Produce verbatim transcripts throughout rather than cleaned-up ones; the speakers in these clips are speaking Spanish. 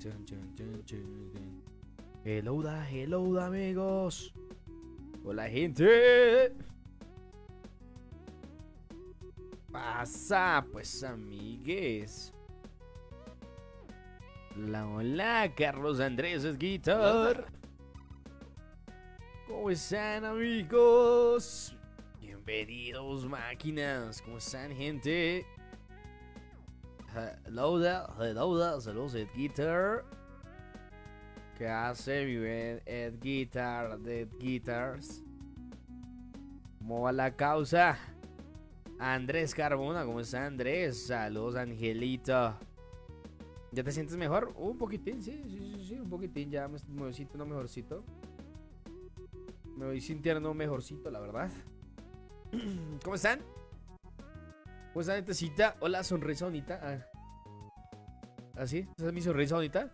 Hello da, hello da, amigos. Hola, gente. Pasa, pues, amigues. Hola, hola, Carlos Andrés es Guitar. ¿Cómo están, amigos? Bienvenidos, máquinas. ¿Cómo están, gente? Hello da, hello da, saludos, Ed Guitar. ¿Qué hace mi buen Ed Guitar, de Ed Guitars? ¿Cómo va la causa? Andrés Carbona, ¿cómo está, Andrés? Saludos, Angelito. ¿Ya te sientes mejor? Uh, un poquitín, sí, sí, sí, sí, un poquitín. Ya me, me voy sintiendo mejorcito. Me voy sintiendo mejorcito, la verdad. ¿Cómo están? ¿Cómo están, netecita? Hola, sonrisa bonita. Ah. ¿Ah, sí? ¿Esa es mi sonrisa bonita?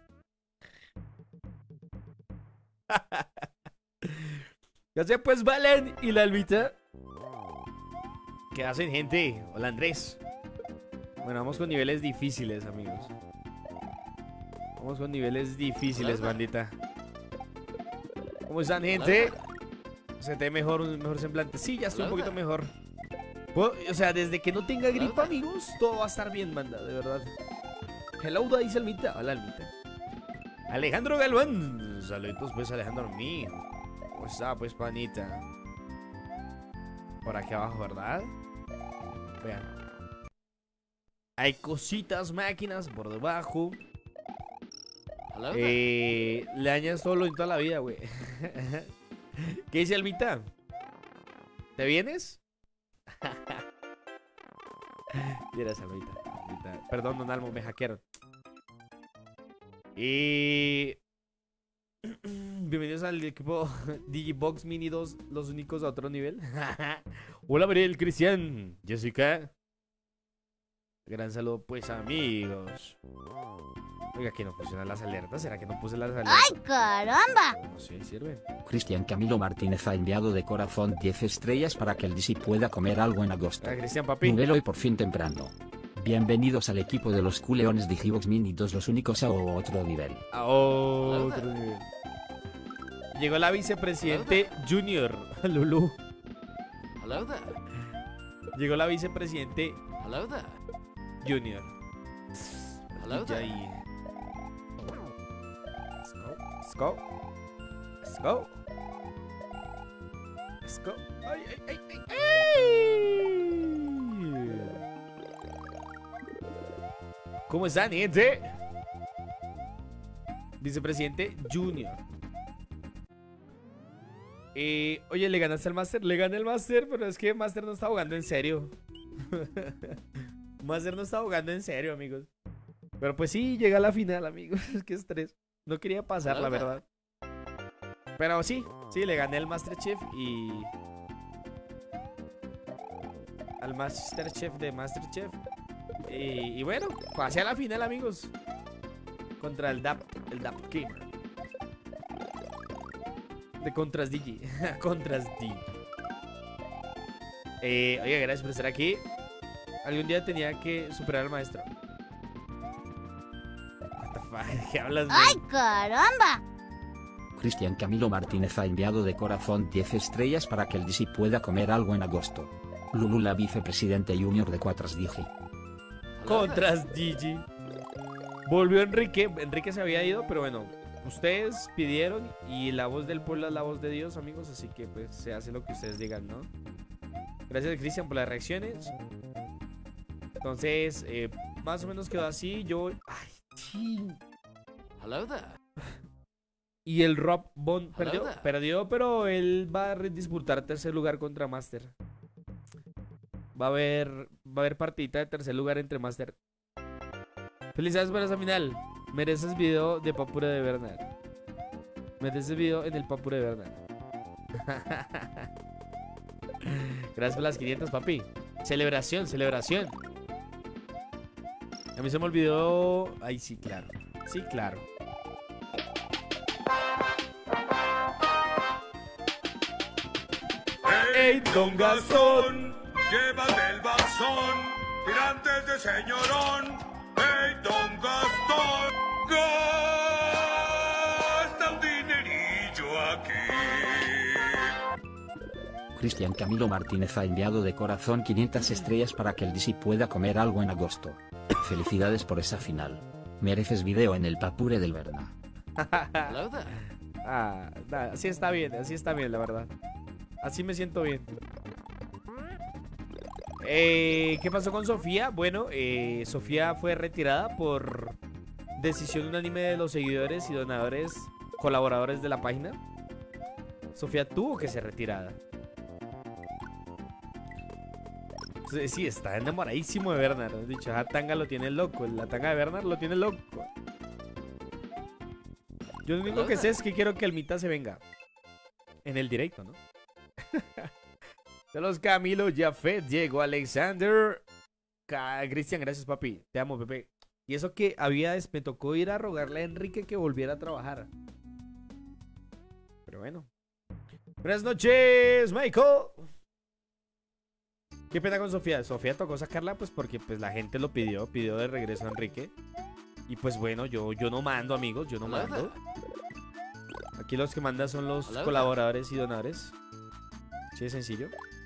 Ya sé, pues, Valen y la Almita. ¿Qué hacen, gente? Hola, Andrés. Bueno, vamos con niveles difíciles, amigos. Vamos con niveles difíciles, bandita. ¿Cómo están, gente? ¿Se te ve mejor, un mejor semblante? Sí, ya estoy un poquito mejor. ¿Puedo? O sea, desde que no tenga gripa, amigos, todo va a estar bien, banda, de verdad. Hello, da, dice Almita. Hola, Almita. Alejandro Galván. Saludos, pues, Alejandro mío. ¿Cómo está, pues, panita? Por aquí abajo, ¿verdad? Vean. Hay cositas, máquinas por debajo. Eh, le añades todo lo en toda la vida, güey. ¿Qué dice Almita? ¿Te vienes? Mira, Almita, Almita. Perdón, Don Almo, me hackearon. Y... bienvenidos al equipo Digibox Mini dos, los únicos a otro nivel. Hola, Mariel, Cristian, Jessica. Gran saludo, pues, amigos. Oiga, que no funcionan las alertas. ¿Será que no puse las alertas? ¡Ay, caramba! No sé, sirven. Cristian Camilo Martínez ha enviado de corazón diez estrellas para que el D C pueda comer algo en agosto. Ah, Cristian, papi. Nubelo y por fin temprano. Bienvenidos al equipo de los culeones de Digibox Mini dos, los únicos a otro nivel. A otro nivel. Llegó la vicepresidente Junior, Lulu. Hello there. Llegó la vicepresidente Hello there. Junior. Hello Y ya there. ahí. Let's go. Let's go. Let's go. Ay, ay, ay, ay, ay. ¿Cómo están, gente? Vicepresidente Junior. Eh, oye, ¿le ganaste al Master? Le gané el Master, pero es que Master no está jugando en serio. Master no está jugando en serio, amigos. Pero pues sí, llega a la final, amigos. Qué estrés. No quería pasar, la verdad. Pero sí, sí, le gané al Masterchef y... al Masterchef de Masterchef. Y, y bueno, pasé a la final, amigos. Contra el D A P, el D A P Gamer. De Contras Digi. Contras Digi. Eh, oye, gracias por estar aquí. Algún día tenía que superar al maestro. What the fuck, ¿qué hablas, ¡Ay, caramba! Cristian Camilo Martínez ha enviado de corazón diez estrellas para que el D C pueda comer algo en agosto. Lulu, la vicepresidente Junior de Cuatras Digi. Contras Digi. Volvió Enrique. Enrique se había ido, pero bueno, ustedes pidieron y la voz del pueblo es la voz de Dios, amigos. Así que pues se hace lo que ustedes digan, ¿no? Gracias, Cristian, por las reacciones. Entonces, eh, más o menos quedó así. Yo... ay, sí. Hello there. Y el Rob Bond perdió, Hello there. perdió, pero él va a disputar tercer lugar contra Master. Va a haber, va a haber partidita de tercer lugar entre Master. Felicidades por esa final. Mereces video de Papure de Bernal. Mereces video en el Papure de Bernal. Gracias por las quinientas, papi. Celebración, celebración. A mí se me olvidó. Ay, sí, claro. Sí, claro. ¡Ey, don Gastón! Llévate el basón, tirantes de señorón. ¡Hey, don Gastón! ¡Gol! Cristian Camilo Martínez ha enviado de corazón quinientas estrellas para que el D C pueda comer algo en agosto. Felicidades por esa final. Mereces video en el papure del Berna. Hello there. Ah, nada, así está bien, así está bien, la verdad. Así me siento bien. Eh, ¿Qué pasó con Sofía? Bueno, eh, Sofía fue retirada por decisión unánime de los seguidores y donadores, colaboradores de la página. Sofía tuvo que ser retirada. Sí, sí, está enamoradísimo de Bernard. Has dicho, la tanga lo tiene loco. La tanga de Bernard lo tiene loco. Yo lo único que sé es que quiero que el Mita se venga en el directo, ¿no? De los Camilo, Jafet, Diego, Alexander, Ca- Cristian, gracias papi. Te amo, Pepe. Y eso que había, es- me tocó ir a rogarle a Enrique que volviera a trabajar. Pero bueno. Buenas noches, Michael. Qué pena con Sofía. Sofía tocó sacarla pues porque pues la gente lo pidió, pidió de regreso a Enrique. Y pues bueno, yo, yo no mando, amigos, yo no Hello mando. there. Aquí los que mandan son los Hello there. colaboradores y donadores. Así de sencillo.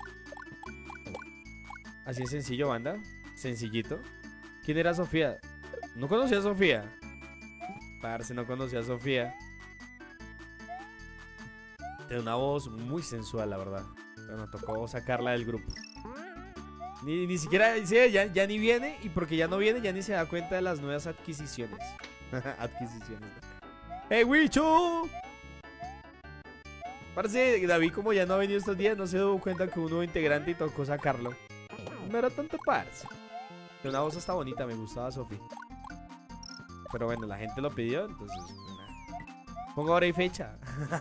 Así de sencillo, banda. Sencillito. ¿Quién era Sofía? No conocía a Sofía. Parce, no conocía a Sofía. Tiene una voz muy sensual, la verdad. Bueno, tocó sacarla del grupo. Ni, ni siquiera dice, ya, ya ni viene. Y porque ya no viene, ya ni se da cuenta de las nuevas adquisiciones. Adquisiciones. ¡Hey, Wicho! Parece David, como ya no ha venido estos días, no se dio cuenta que un nuevo integrante y tocó sacarlo. No era tanto parce. Pero una voz hasta bonita, me gustaba Sofi. Pero bueno, la gente lo pidió, entonces. Nah. Pongo hora y fecha.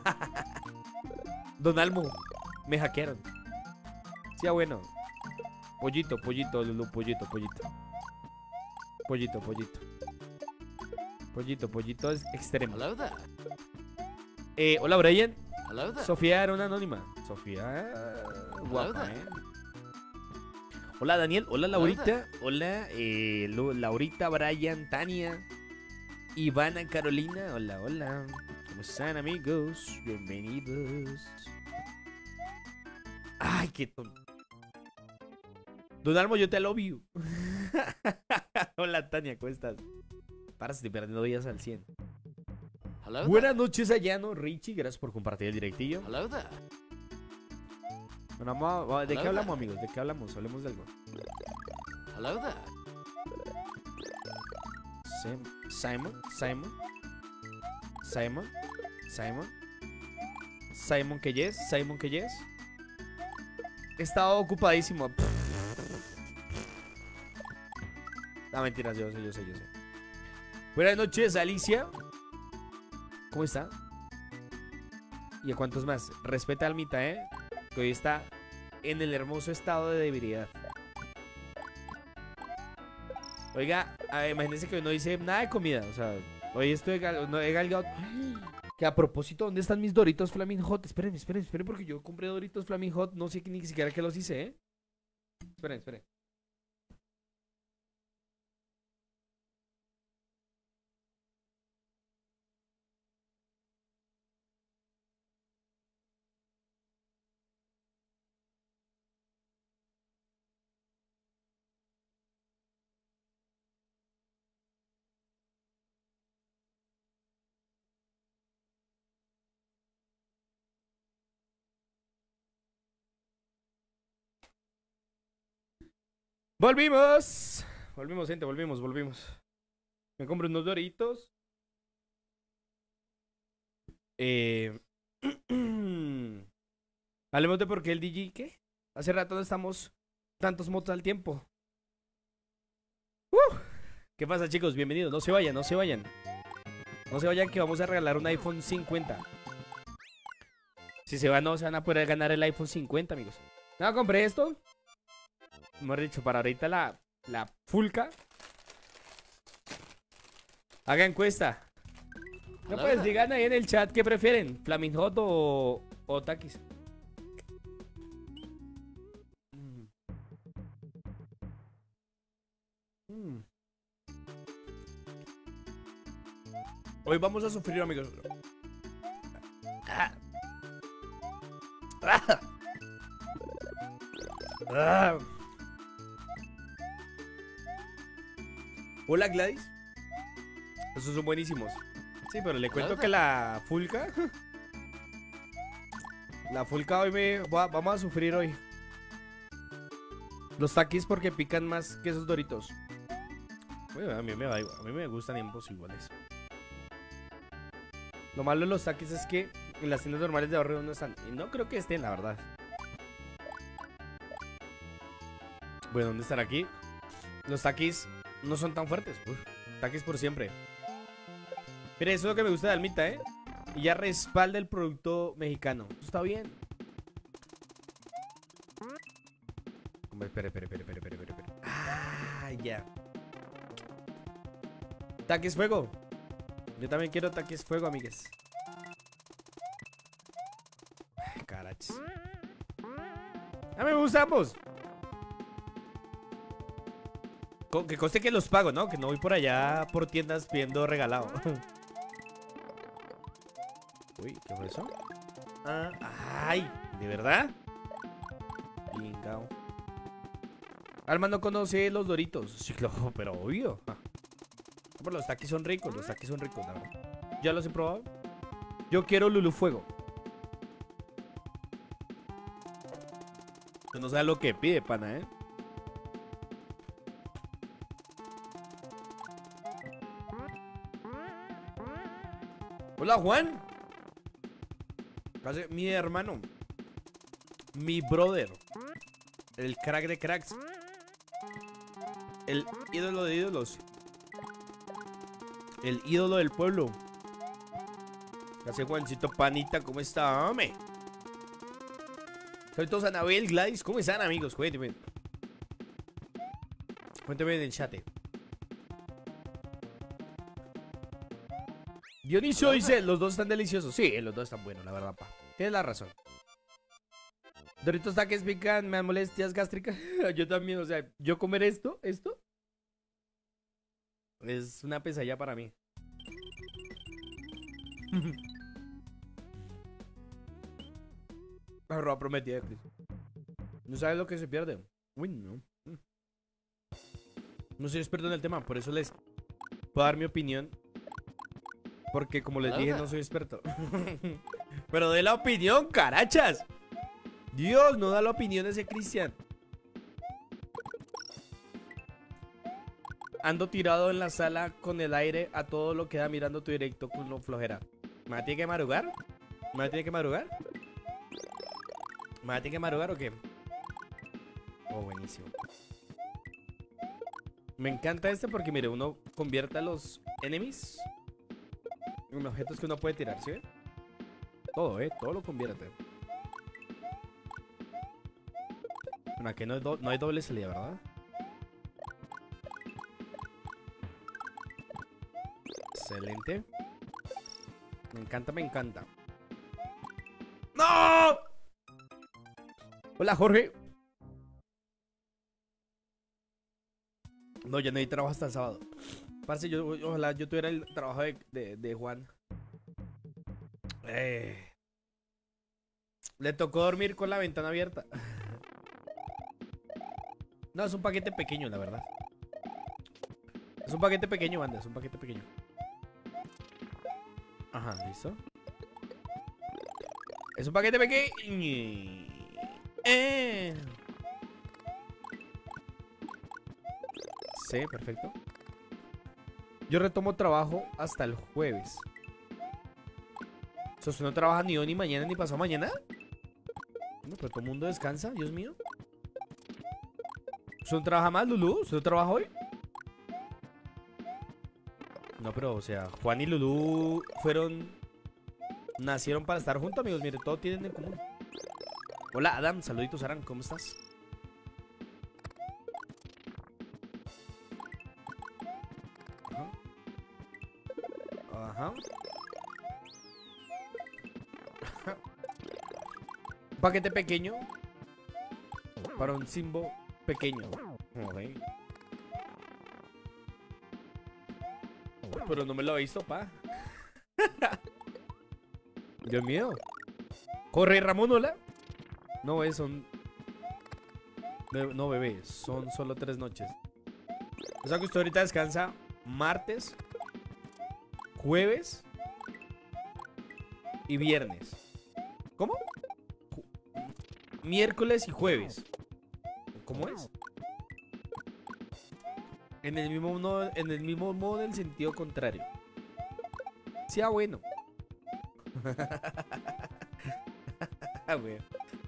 Don Almo, me hackearon. Sí, ah, bueno. Pollito, pollito, Lulu, pollito, pollito. Pollito, pollito. Pollito, pollito es extremo. Hello there. Eh, hola, Brian. Hello there. Sofía era una anónima. Sofía, guapa, ¿eh? Hola, Daniel. Hola, Laurita. Hola, eh, Lu- Laurita, Brian, Tania, Ivana, Carolina. Hola, hola. ¿Cómo están, amigos? Bienvenidos. Ay, qué tonto. Don Almo, yo te love you. Hola, Tania, ¿cómo estás? Para, estoy perdiendo días al cien. Hello there. Buenas noches, Ayano, Richie. Gracias por compartir el directillo. Hello there. Bueno, vamos a- ¿de qué Hola. hablamos, amigos? ¿De qué hablamos? Hablemos de algo. Hello there. Sim- Simon, Simon, Simon, Simon, Simon que yes, Simon que yes. He estado ocupadísimo. No, mentiras, yo sé, yo sé, yo sé. Buenas noches, Alicia. ¿Cómo está? ¿Y a cuántos más? Respeta al Mita, ¿eh? Que hoy está en el hermoso estado de debilidad. Oiga, ah, imagínense que hoy no dice nada de comida. O sea, hoy estoy gal- no, he galgado. Que a propósito, ¿dónde están mis Doritos Flaming Hot? Esperen, esperen, esperen, porque yo compré Doritos Flaming Hot. No sé que- ni siquiera que los hice, ¿eh? Esperen, esperen. Volvimos. Volvimos, gente, volvimos, volvimos. Me compré unos Doritos. Eh... Hablemos de por qué el D J, ¿qué? Hace rato no estamos tantos mods al tiempo. ¡Uh! ¿Qué pasa, chicos? Bienvenidos. No se vayan, no se vayan. No se vayan que vamos a regalar un iPhone cincuenta. Si se van, no se van a poder ganar el iPhone cincuenta, amigos. No, compré esto. Hemos dicho, para ahorita la, la Fulca. Haga encuesta. No, pues digan ahí en el chat qué prefieren, Flaming Hot o, o Takis. Mm. Mm. Hoy vamos a sufrir, amigos. Ah. Ah. Ah. Hola, Gladys. Esos son buenísimos. Sí, pero le cuento que la Fulca... La Fulca hoy me... Vamos a sufrir hoy. Los taquis porque pican más que esos Doritos. Bueno, a mí me, da igual, a mí me gustan ambos iguales. Lo malo de los taquis es que en las tiendas normales de barrio no están. Y no creo que estén, la verdad. Bueno, ¿dónde están aquí? Los taquis no son tan fuertes. Uf, taquis por siempre. Mire, eso es lo que me gusta de Almita, ¿eh? Y ya respalda el producto mexicano. Eso está bien. Hombre, espere, espere, espere, espere, espere, espere. Ah, ya. Taquis fuego. Yo también quiero taquis fuego, amigues. Ay, carachos. A mí me gustan ambos. Con que conste que los pago, ¿no? Que no voy por allá por tiendas pidiendo regalado. Uy, ¿qué fue eso? Ah, ay, ¿de verdad? Pingao. Alma no conoce los Doritos. Sí, claro, pero obvio. Ah. Pero los taquis son ricos, los taquis son ricos, la verdad. ¿Ya los he probado? Yo quiero Lulu Fuego. No sabe lo que pide, pana, ¿eh? Hola, Juan. Mi hermano. Mi brother. El crack de cracks. El ídolo de ídolos. El ídolo del pueblo. Gracias, Juancito Panita. ¿Cómo está, hombre? Soy todos Anabel, Gladys. ¿Cómo están, amigos? Cuéntenme. Cuéntenme en el chat. Dionisio dice, los dos están deliciosos. Sí, los dos están buenos, la verdad, pa. Tienes la razón. Doritos taques pican, me dan molestias gástricas. Yo también, o sea, yo comer esto, esto es una pesadilla para mí. La roba prometida de Cristo. No sabes lo que se pierde. Uy, no. No soy experto en el tema, por eso les puedo dar mi opinión. Porque como les dije, no soy experto. Pero de la opinión, carachas. Dios, no da la opinión ese Cristian. Ando tirado en la sala con el aire a todo lo que da mirando tu directo con lo flojera. ¿Me tiene que madrugar? ¿Me tiene que madrugar? ¿Me tiene que madrugar o qué? Oh, buenísimo. Me encanta este porque, mire, uno convierte a los enemies en objetos que uno puede tirar, ¿sí? Todo, ¿eh? Todo lo convierte. Bueno, aquí no hay, do no hay doble salida, ¿verdad? Excelente. Me encanta, me encanta. ¡No! Hola, Jorge. No, ya no hay trabajo hasta el sábado. Parce, yo, ojalá yo tuviera el trabajo de, de, de Juan. Eh. Le tocó dormir con la ventana abierta. No, es un paquete pequeño, la verdad. Es un paquete pequeño, banda, es un paquete pequeño. Ajá, listo. Es un paquete pequeño. Eh. Sí, perfecto. Yo retomo trabajo hasta el jueves. ¿So, ¿Usted no trabaja ni hoy, ni mañana, ni pasado mañana? No, pero todo el mundo descansa, Dios mío. ¿Usted no trabaja más, Lulú? ¿Usted no trabaja hoy? No, pero, o sea, Juan y Lulú fueron... Nacieron para estar juntos, amigos. Mire, todo tienen en común. Hola, Adam. Saluditos, Aran. ¿Cómo estás? Ajá. Ajá. Un paquete pequeño para un Simbo pequeño. Okay. Pero no me lo he visto, pa. Dios mío. Corre, Ramón, hola. No, es son... Be- no, bebé, son solo tres noches. O sea que usted ahorita descansa martes, jueves y viernes. ¿Cómo? Ju- Miércoles y jueves. ¿Cómo es? En el mismo no, en el mismo modo, en el sentido contrario. Sí, ah, bueno. Ah, bueno.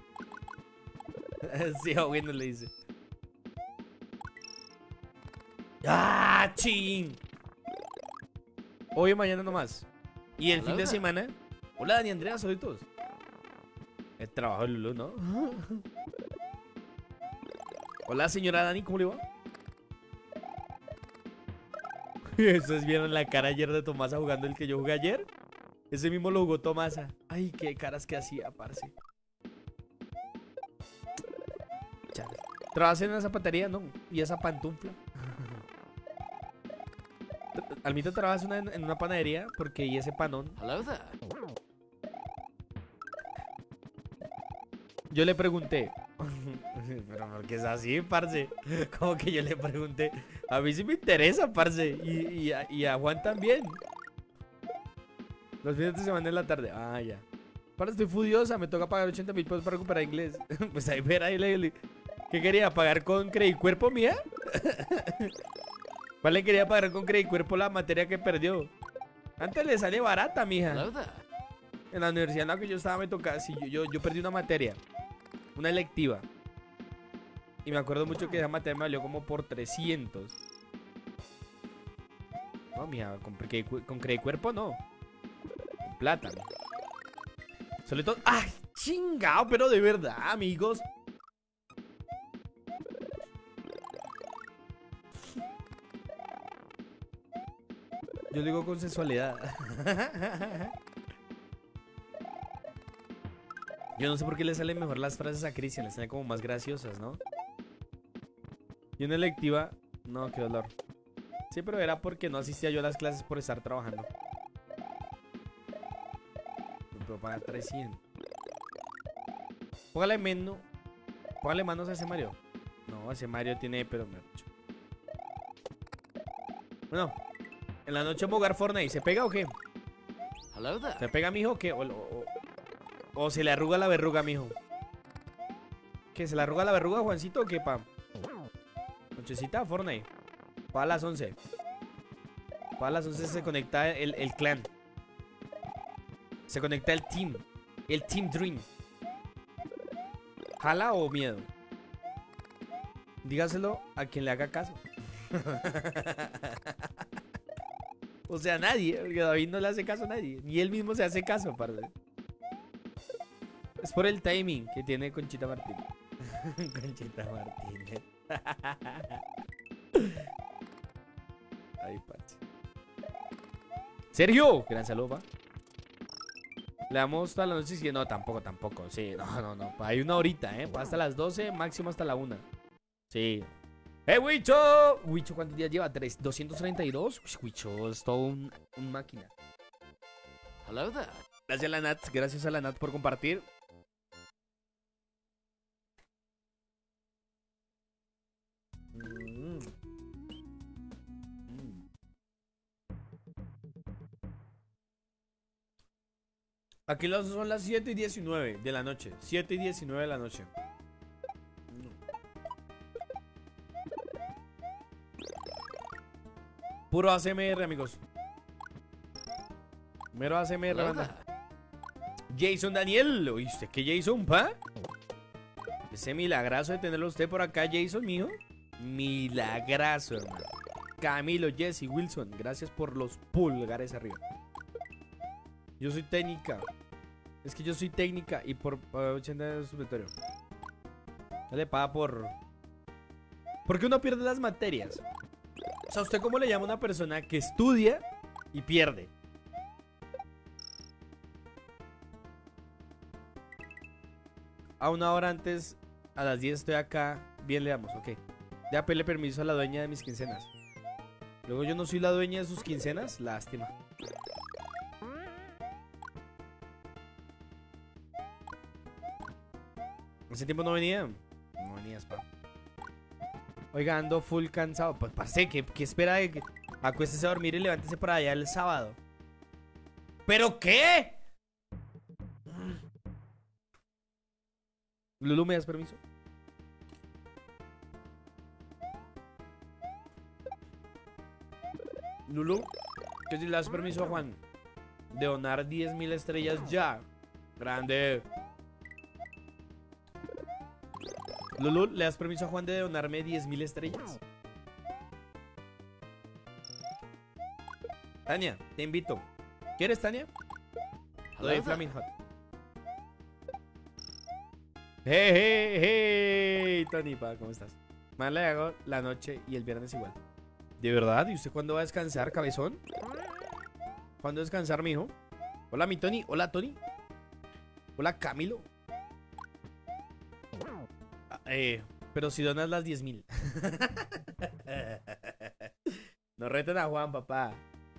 Sí, ah, bueno, le dice. ¡Ah, ching! Hoy y mañana nomás. Y el Hola, fin de hola. semana. Hola, Dani Andrea, solitos. El trabajo de Lulu, ¿no? Hola, señora Dani, ¿cómo le va? ¿Ustedes vieron la cara ayer de Tomasa jugando el que yo jugué ayer? Ese mismo lo jugó Tomasa. Ay, qué caras que hacía, parce. Chale. ¿Trabajas en una zapatería? No. ¿Y esa pantufla? Almita trabajas una- en una panadería porque y ese panón. Hello there. Yo le pregunté. Pero porque es así, parce. Como que yo le pregunté. A mí sí me interesa, parce. Y, y a, y a Juan también. Los fines de semana en la tarde. Ah, ya. Para, estoy furiosa. Me toca pagar ochenta mil pesos para recuperar inglés. Pues ahí ver, ahí le. le- ¿Qué quería? ¿Pagar con Credicuerpo, mía? ¿Vale? Quería pagar con Credicuerpo la materia que perdió. Antes le sale barata, mija. Hello there. En la universidad en la que yo estaba me tocaba. Si yo, yo, yo perdí una materia. Una electiva. Y me acuerdo mucho que esa materia me valió como por trescientos. No, mija, con, Credicu- con Credicuerpo no. Con plata, mija. Sobre todo. ¡Ay! Chingado, pero de verdad, amigos. Yo digo con sensualidad. Yo no sé por qué le salen mejor las frases a Cristian, le salen como más graciosas, ¿no? Y una electiva, no, qué dolor. Sí, pero era porque no asistía yo a las clases por estar trabajando. Me puedo pagar trescientos. Póngale menos. Póngale manos a ese Mario. No, ese Mario tiene, pero me mucho. Bueno, en la noche vamos a jugar Fortnite. ¿Se pega o qué? Hello there. ¿Se pega, mijo, o qué? O, o- o se le arruga la verruga, mijo. ¿Qué? ¿Se le arruga la verruga, Juancito, o qué, pa? Nochecita, Fortnite. Para las once. Para las once se conecta el, el clan. Se conecta el team. El Team Dream. ¿Jala o miedo? Dígaselo a quien le haga caso. O sea, nadie. Porque David no le hace caso a nadie. Ni él mismo se hace caso, parce. Es por el timing que tiene Conchita Martínez. Conchita Martínez. Ay, parce. Sergio, gran saludo, pa. Le damos toda la noche. Sí, no, tampoco, tampoco. Sí, no, no, no. Hay una horita, ¿eh? Hasta las doce, máximo hasta la una. Sí. ¡Eh, Wicho! Wicho, ¿cuántos días lleva? ¿Tres? ¿doscientos treinta y dos? Uy, Wicho es todo un, un máquina. Hello there. Gracias a la Nat, gracias a la Nat por compartir. Mm. Mm. Aquí las- son las siete y diecinueve de la noche. siete y diecinueve de la noche. Puro A S M R, amigos. Mero A S M R, Hello banda. there. Jason Daniel. ¿Oíste qué Jason, pa? Ese milagrazo de tenerlo usted por acá, Jason, mijo. Milagrazo, hermano. Camilo, Jesse, Wilson, gracias por los pulgares arriba. Yo soy técnica. Es que yo soy técnica y por, por ochenta de supletorio. No le paga por... ¿Por qué uno pierde las materias? O sea, ¿usted cómo le llama a una persona que estudia y pierde? A una hora antes, a las diez estoy acá. Bien, le damos, ok. Ya pedirle permiso a la dueña de mis quincenas. Luego yo no soy la dueña de sus quincenas. Lástima. Hace tiempo no venía. No venías, pa. Oiga, ando full cansado. Pues, parce, ¿qué, qué espera de que acuéstese a dormir y levántese para allá el sábado? ¿Pero qué? Lulu, ¿me das permiso? Lulu, que si le das permiso a Juan de donar diez mil estrellas ya. Grande. Lulu, ¿le das permiso a Juan de donarme diez mil estrellas? Tania, te invito. ¿Quieres, Tania? Lo de Flaming Hot. Hey, hey, hey, Tony, pa, ¿cómo estás? Más le hago la noche y el viernes igual. ¿De verdad? ¿Y usted cuándo va a descansar, cabezón? ¿Cuándo descansar, mijo? Hola, mi Tony. Hola, Tony. Hola, Camilo. Ah, eh, pero si donas las diez mil. No reten a Juan, papá.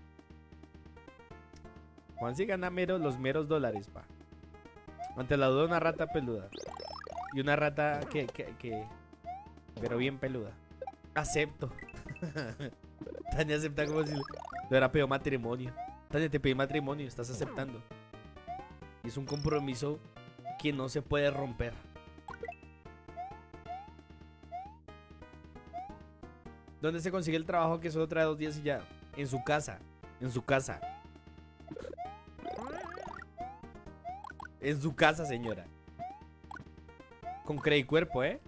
Juan sí gana mero, los meros dólares, pa. Ante la duda, una rata peluda. Y una rata que, que, que... pero bien peluda. Acepto. Tania acepta como si le hubiera pedido matrimonio. Tania, te pedí matrimonio, estás aceptando. Y es un compromiso que no se puede romper. ¿Dónde se consigue el trabajo que solo trae dos días y ya? En su casa. En su casa. En su casa, señora. Con credicuerpo, ¿eh?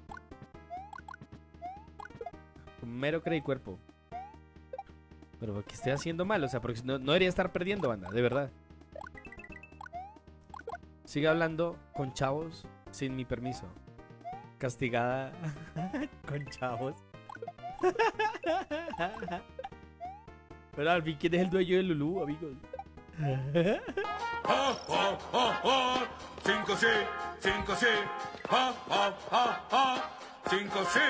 Con mero credicuerpo. Pero ¿qué estoy haciendo mal? O sea, porque no, no debería estar perdiendo, banda, de verdad. Sigue hablando con chavos sin mi permiso. Castigada con chavos. Pero al fin, ¿quién es el dueño de Lulú, amigos? Ja, ja, ja, ja. Cinco sí, cinco sí. Ja, ja, ja, ja. Cinco sí.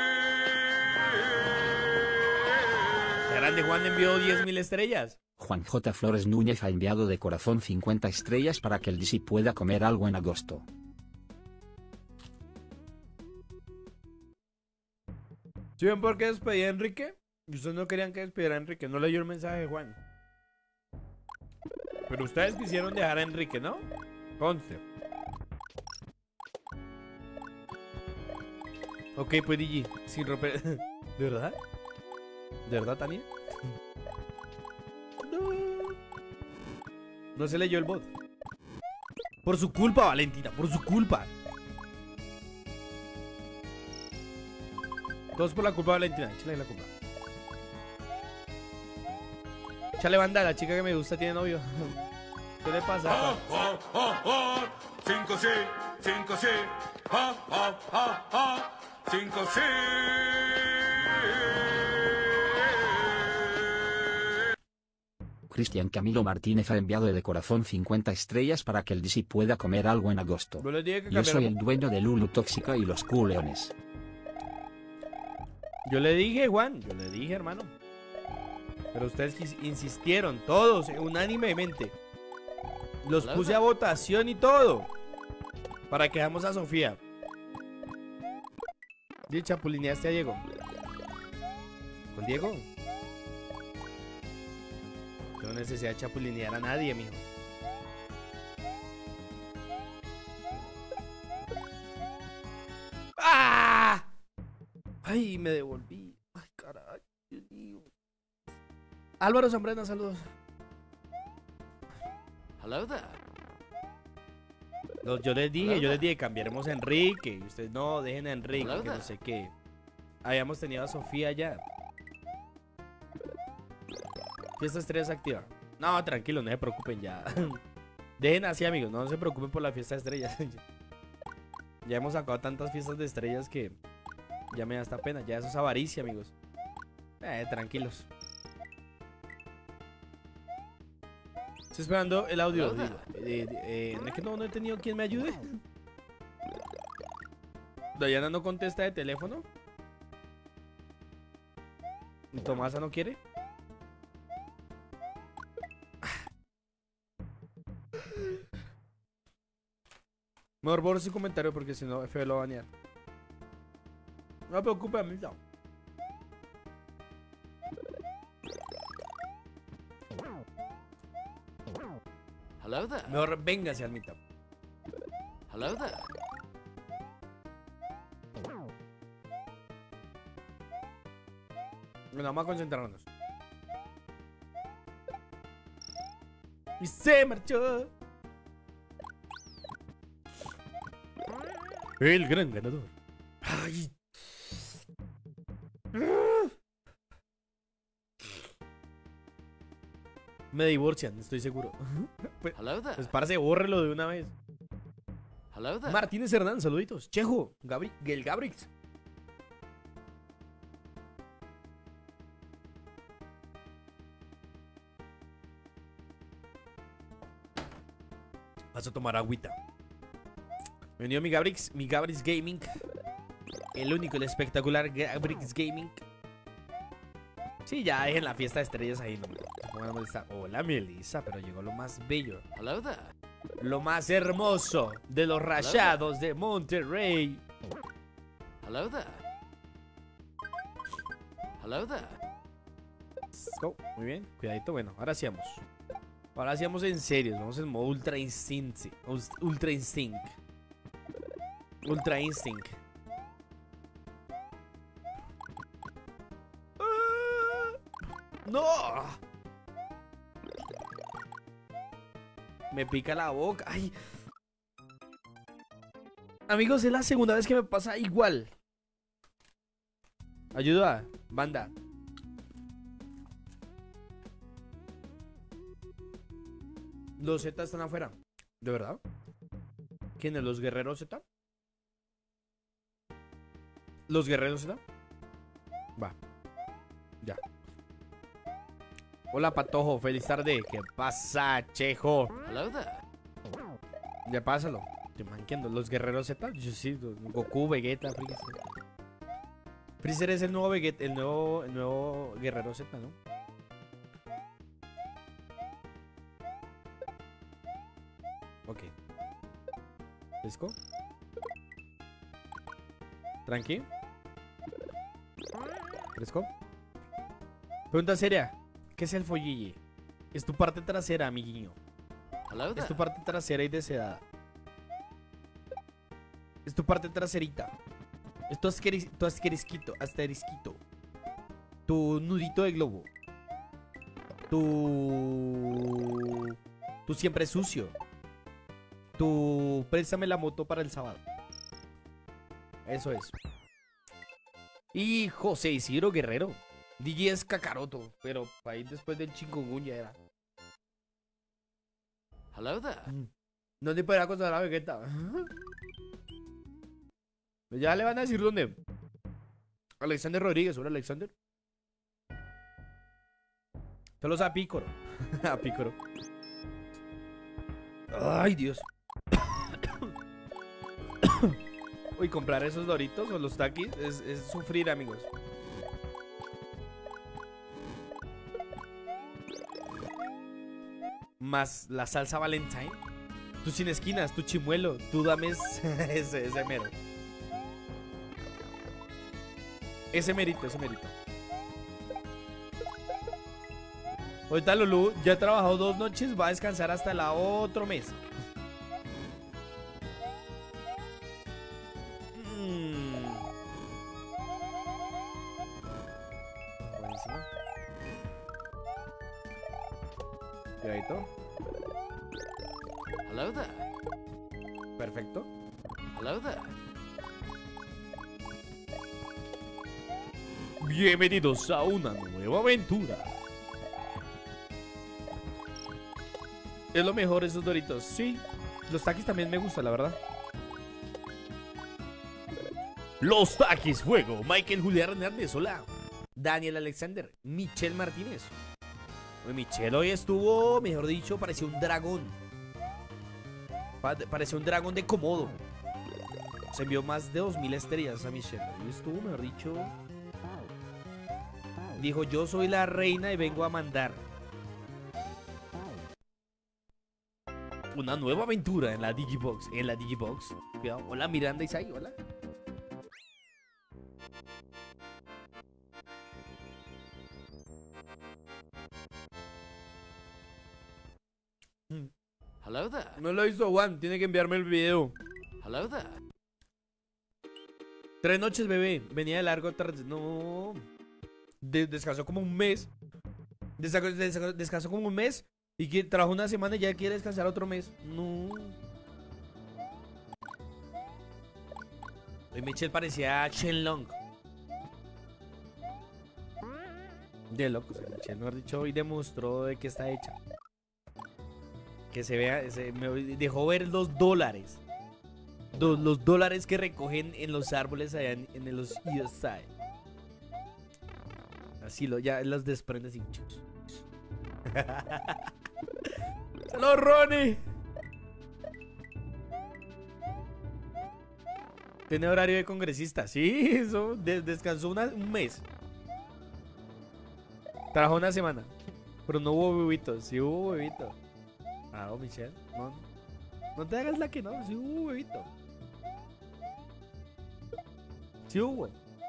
Grande Juan envió diez mil estrellas. Juan J. Flores Núñez ha enviado de corazón cincuenta estrellas para que el D C pueda comer algo en agosto. ¿Sí ven por qué despedí a Enrique? Y ustedes no querían que despidiera a Enrique. No leyó el mensaje de Juan. Pero ustedes quisieron dejar a Enrique, ¿no? Conste. Ok, pues D G, sin romper. ¿De verdad? ¿De verdad, Tania? No. No se leyó el bot. Por su culpa, Valentina, por su culpa. Todos por la culpa de Valentina. Échale la culpa. Échale, banda, la chica que me gusta tiene novio. ¿Qué le pasa? Ja, ja, ja, ja. Cinco sí, cinco sí. Ja, ja, ja, ja. Cinco sí. Cristian Camilo Martínez ha enviado de corazón cincuenta estrellas para que el D C pueda comer algo en agosto. Yo les dije que Yo soy cambiáramos. el dueño de Lulu Tóxica y los culeones. Yo le dije, Juan, yo le dije, hermano. Pero ustedes quis- insistieron, todos, unánimemente. Los Hola, puse a hola. votación y todo. Para que dejamos a Sofía. ¿Y chapulineaste a Diego? ¿Con Diego? No tengo necesidad de chapulinear a nadie, mijo. ¡Ah! Ay, me devolví. Ay, caray, Dios mío. Álvaro Zambrana, saludos. Hello there. No, yo les dije, yo les dije, cambiaremos a Enrique. Y ustedes no, dejen a Enrique, Hola, que no hola. sé qué. Habíamos tenido a Sofía ya. Fiesta estrellas activa. No, tranquilo, no se preocupen ya. Dejen así, amigos, no se preocupen por la fiesta de estrellas. Ya hemos sacado tantas fiestas de estrellas que ya me da esta pena. Ya eso es avaricia, amigos. Eh, tranquilos. Estoy esperando el audio. Hola. digo. Eh, eh, ¿no es que no, no he tenido quien me ayude? Dayana no contesta de teléfono. ¿Y Tomasa no quiere? Mejor borro su comentario porque si no, F lo va a banear. No me preocupe, amigo. Hello there. Mejor véngase al mitad. Hello there. Bueno, vamos a concentrarnos. Y se marchó. El gran ganador. Ay. Me divorcian, estoy seguro. Pues, Hello there. pues parce, bórrelo de una vez. Hello there. Martínez Hernán, saluditos. Chejo, Gabri, el Gabrix. Vas a tomar agüita. Venido mi Gabrix, mi Gabrix Gaming. El único, el espectacular Gabrix Gaming. Sí, ya dejen la fiesta de estrellas ahí, no me pongan a molestar. Hola, Melissa, pero llegó lo más bello. Hello there. Lo más hermoso de los Rayados de Monterrey. Hello there. Hello there. Let's go. Muy bien, cuidadito. Bueno, ahora sí vamos. Ahora sí vamos en serio. Vamos en modo Ultra Instinct. Ultra Instinct. Ultra Instinct. ¡Ah! ¡No! Me pica la boca. ¡Ay! Amigos, es la segunda vez que me pasa igual. Ayuda, banda. Los Z están afuera. ¿De verdad? ¿Quiénes? ¿Los guerreros Z? ¿Los guerreros Z? Va. Ya. Hola, Patojo. Feliz tarde. ¿Qué pasa, Chejo? Hello there. Ya pásalo. Te manqueando. ¿Los guerreros Z? Yo sí. Goku, Vegeta, Freezer. Freezer es el nuevo Vegeta, el nuevo, el nuevo guerrero Z, ¿no? Ok. ¿Fresco? ¿Tranqui? ¿Fresco? Pregunta seria. ¿Qué es el follille? Es tu parte trasera, amiguiño. Hello Es there. tu parte trasera y deseada. Es tu parte traserita. Es tu, asqueri tu asquerisquito, asterisquito. Tu nudito de globo. Tu... Tu siempre sucio. Tu... Préstame la moto para el sábado. Eso es. Y José Isidro Guerrero. D J es Kakaroto, pero para ir después del chikungunya era. Hello there. No te podrá acostar a Vegeta. Ya le van a decir dónde. Alexander Rodríguez, hola Alexander. Solo a Pícoro. A Pícoro. Ay, Dios. Uy, comprar esos doritos o los taquis es, es sufrir, amigos. Más la salsa Valentine. Tú sin esquinas, tu chimuelo. Tú dame ese, ese mero. Ese merito, ese merito. Ahorita Lulu ya ha trabajado dos noches, va a descansar hasta el otro mes. Mm. Buenísimo. Cuidadito. Hello there. Perfecto. Hello there. Bienvenidos a una nueva aventura. Es lo mejor esos doritos. Sí, los taquis también me gustan, la verdad. Los taquis fuego. Michael Julián Hernández, hola. Daniel Alexander. Michelle Martínez. Uy, Michelle hoy estuvo, mejor dicho, parecía un dragón. Pa- Parecía un dragón de Komodo. Se envió más de dos mil estrellas a Michelle. Hoy estuvo, mejor dicho. Dijo, yo soy la reina y vengo a mandar. Una nueva aventura en la Digibox. En la Digibox. Cuidado. Hola, Miranda Isai, hola. Hello there. No lo hizo Juan, tiene que enviarme el video. Hello there. Tres noches, bebé. Venía de largo tarde. No. De- descansó como un mes. Descansó, descansó- descansó como un mes. Y que trabajó una semana y ya quiere descansar otro mes. No. Hoy Michelle parecía Shenlong. De locos. Michelle, mejor dicho, hoy demostró de qué está hecha. Que se vea. Se, me dejó ver los dólares. Los, los dólares que recogen en los árboles allá en, en los E S I. Así lo, ya los desprende así. ¡Saludos, Ronnie! Tiene horario de congresista. Sí, eso. de- descansó una- un mes. Trabajó una semana. Pero no hubo bebitos. Sí hubo bebito. Ah, oh, Michelle. No, no te hagas la que no. Sí hubo bebito. Sí hubo.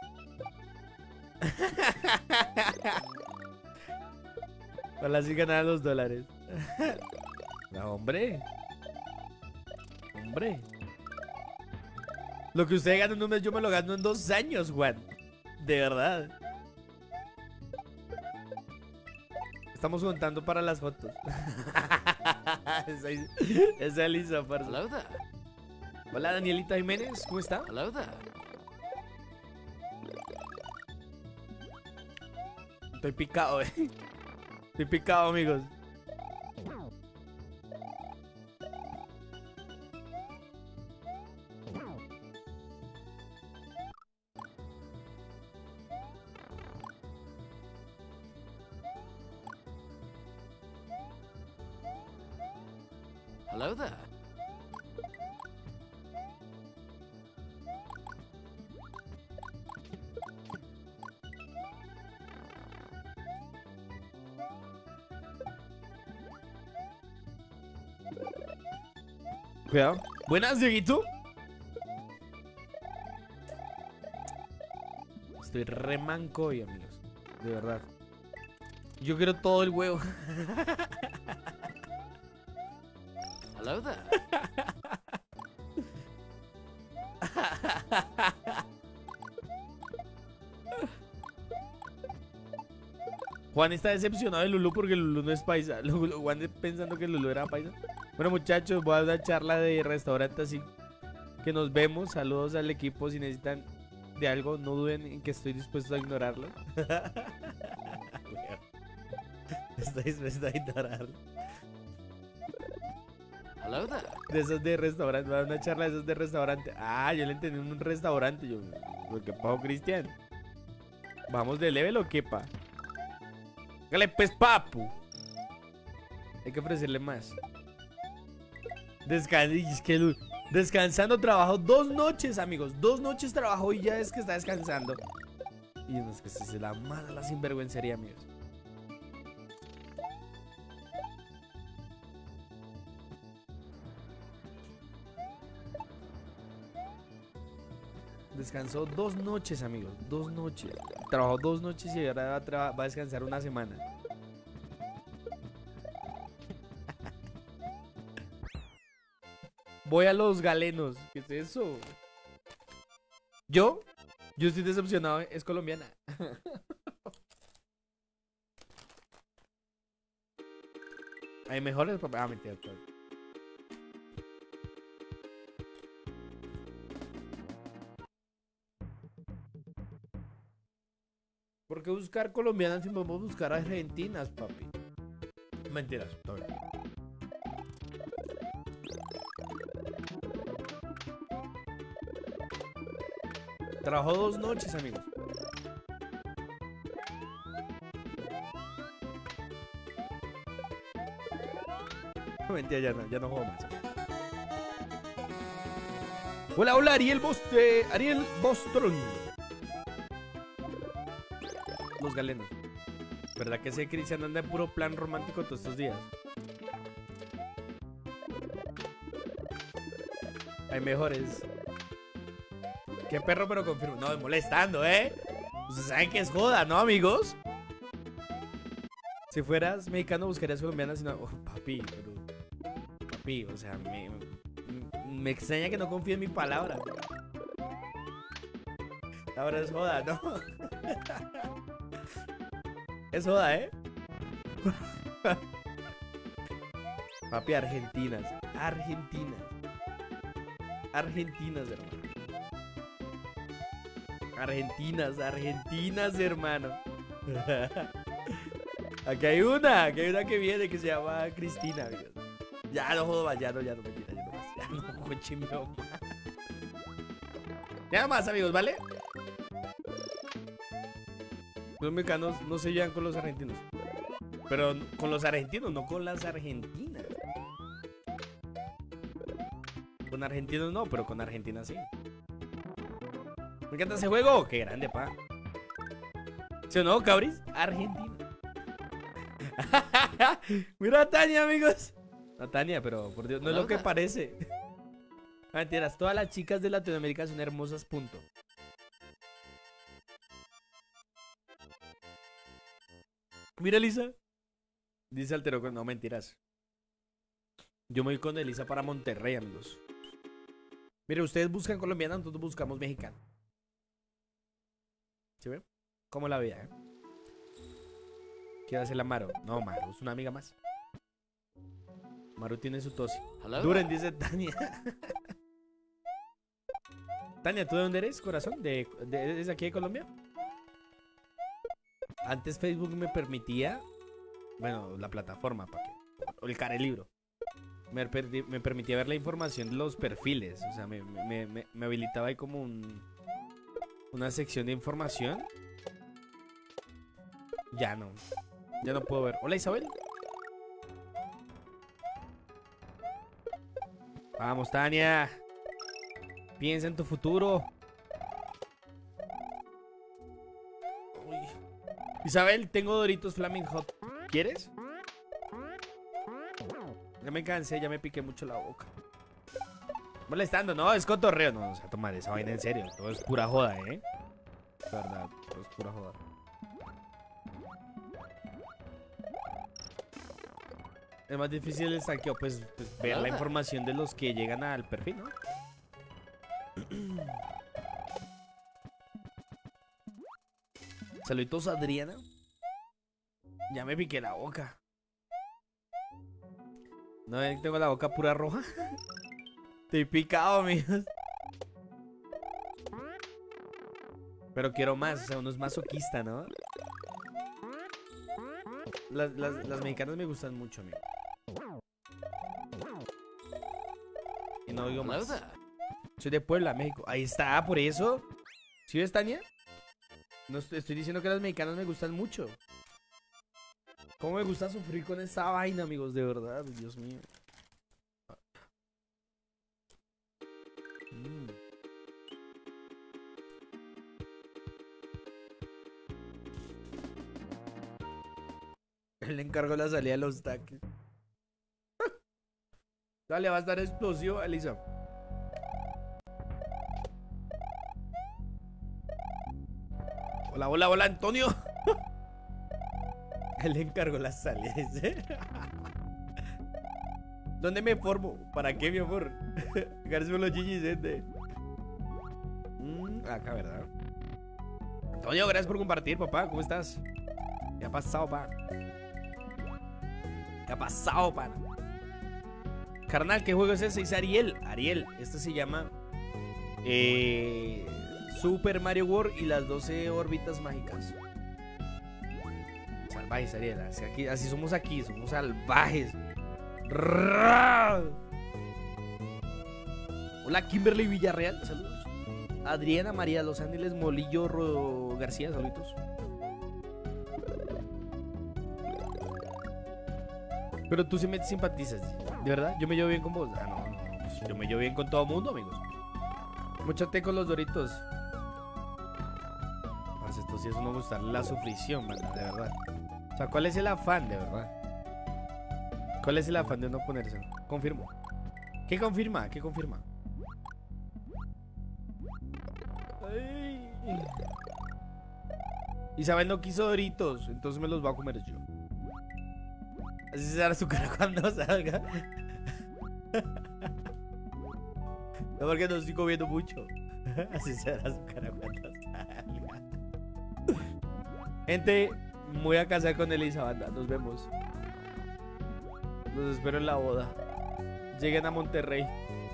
Ojalá sí ganara los dólares. No, hombre. Hombre. Lo que usted gana en un mes yo me lo gano en dos años, Juan. De verdad. Estamos juntando para las fotos. Esa, esa Elisa, parce. Hello there. Hola, Danielita Jiménez, ¿cómo está? Hello there. Estoy picado, eh. Estoy picado, amigos. Hello there. Cuidado. Buenas, Dieguito. Estoy re manco hoy, amigos. De verdad. Yo quiero todo el huevo. Hello there. Juan está decepcionado de Lulu porque Lulu no es paisa. Lulu- Juan pensando que Lulu era paisa. Bueno, muchachos, voy a dar una charla de restaurante así que nos vemos. Saludos al equipo. Si necesitan de algo, no duden en que estoy dispuesto a ignorarlo. Estoy dispuesto a ignorarlo. Hello there. De esos de restaurante, voy a dar una charla de esos de restaurante. Ah, yo le entendí en un restaurante. Yo, ¿por qué pago, Cristian? ¿Vamos de level o qué, pa? Dale, pues, papu. Hay que ofrecerle más. Descansa, y es que Lu- descansando trabajo dos noches, amigos. Dos noches trabajo y ya es que está descansando. Y no es que se la mala la sinvergüencería, amigos. Descansó dos noches, amigos. Dos noches. Trabajó dos noches y ahora va a, traba- va a descansar una semana. Voy a los galenos. ¿Qué es eso? ¿Yo? Yo estoy decepcionado. Es colombiana. Hay mejores papás. Ah, mentira. Claro. ¿Por qué buscar colombianas si podemos buscar argentinas, papi? Mentiras, todavía. Trabajó dos noches, amigos. Mentira, ya no, ya no juego más. Hola, hola, Ariel Boste, Ariel Bostron. Los galenos. ¿Verdad que ese Cristian anda en puro plan romántico todos estos días? Hay mejores. Qué perro, pero confirmo. No, molestando, ¿eh? Ustedes saben que es joda, ¿no, amigos? Si fueras mexicano, buscarías colombianas y no. Oh, papi, pero. papi, o sea, me, me extraña que no confíe en mi palabra. Ahora es joda, ¿no? Es joda, ¿eh? Papi, Argentinas. Argentinas. Argentinas, hermano. Argentinas, Argentinas, hermano. Aquí hay una, aquí hay una que viene que se llama Cristina, amigos. Ya no jodo más, ya no, ya no, mentira, ya no más. Ya no, cochimeo más. Nada más, amigos, ¿vale? Los mexicanos no se llevan con los argentinos. Pero con los argentinos, no con las argentinas. Con argentinos no, pero con Argentina sí. Me encanta ese juego. Qué grande, pa. ¿Sí o no, cabris? Argentina. Mira a Tania, amigos. No, Tania, pero por Dios, no es lo que parece. Mentiras, todas las chicas de Latinoamérica son hermosas, punto. Mira, Elisa. Dice Altero, no, mentiras. Yo me voy con Elisa para Monterrey, amigos. Mire, ustedes buscan colombiana, nosotros buscamos mexicano. ¿Sí ve? ¿Cómo la veía, eh? ¿Qué hace la Maru? No, Maru es una amiga más. Maru tiene su tos. Duren, dice Tania. Tania, ¿tú de dónde eres, corazón? ¿De, de, ¿Eres aquí de Colombia? Antes Facebook me permitía, bueno, la plataforma, ¿para qué? O el carelibro. Me, me permitía ver la información de los perfiles. O sea, me, me, me, me habilitaba ahí como un, una sección de información. Ya no. Ya no puedo ver. Hola, Isabel. Vamos, Tania. Piensa en tu futuro. Uy. Isabel, tengo Doritos Flaming Hot. ¿Quieres? Ya me cansé, ya me piqué mucho la boca. Molestando, no, es cotorreo. No, o sea, tomar esa vaina en serio. Todo es pura joda, ¿eh? De verdad, todo es pura joda. Es más difícil el saqueo, pues, pues ver la información de los que llegan al perfil, ¿no? Saluditos, Adriana. Ya me piqué la boca. No, tengo la boca pura roja. Estoy picado, amigos. Pero quiero más, o sea, uno es masoquista, ¿no? Las, las, las mexicanas me gustan mucho, amigo. Y no digo más. Soy de Puebla, México. Ahí está, por eso. ¿Sí ves, Tania? No estoy, estoy diciendo que las mexicanas me gustan mucho. ¿Cómo me gusta sufrir con esta vaina, amigos? De verdad, Dios mío. Mm. Él le encargó la salida de los taques. Dale, va a estar explosivo, Elisa. Hola, hola, hola, Antonio. Él le encargó las salidas, ¿eh? ¿Dónde me formo? ¿Para qué, mi amor? García los Gigi, gente. Mm, acá, ¿verdad? Antonio, gracias por compartir, papá. ¿Cómo estás? ¿Qué ha pasado, pa? ¿Qué ha pasado, pana? Carnal, ¿qué juego es ese? Dice Ariel. Ariel, este se llama eh, Super Mario World y las doce órbitas mágicas. Salvajes, Ariel. Así, aquí, así somos aquí, somos salvajes. Hola, Kimberly Villarreal, saludos. Adriana María Los Ángeles Molillo Ro García, saluditos. Pero tú sí me simpatizas, ¿de verdad? Yo me llevo bien con vos. Ah, no, no, pues yo me llevo bien con todo el mundo, amigos. Mucho té con los Doritos. Pues esto sí es uno gustarle la sufrición, man, de verdad. O sea, ¿cuál es el afán, de verdad? ¿Cuál es el afán de no ponerse? Confirmo. ¿Qué confirma? ¿Qué confirma? Ay. Isabel no quiso Doritos, entonces me los voy a comer yo. Así será su cara cuando salga. No, porque no estoy comiendo mucho. Así será su cara cuando salga. Gente, me voy a casar con Elisa, banda. Nos vemos. Los espero en la boda. Lleguen a Monterrey.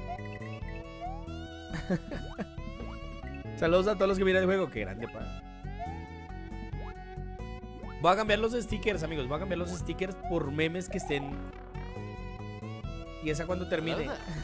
Saludos a todos los que miran el juego. Qué grande, pa. Voy a cambiar los stickers, amigos. Voy a cambiar los stickers por memes que estén. Y esa cuando termine.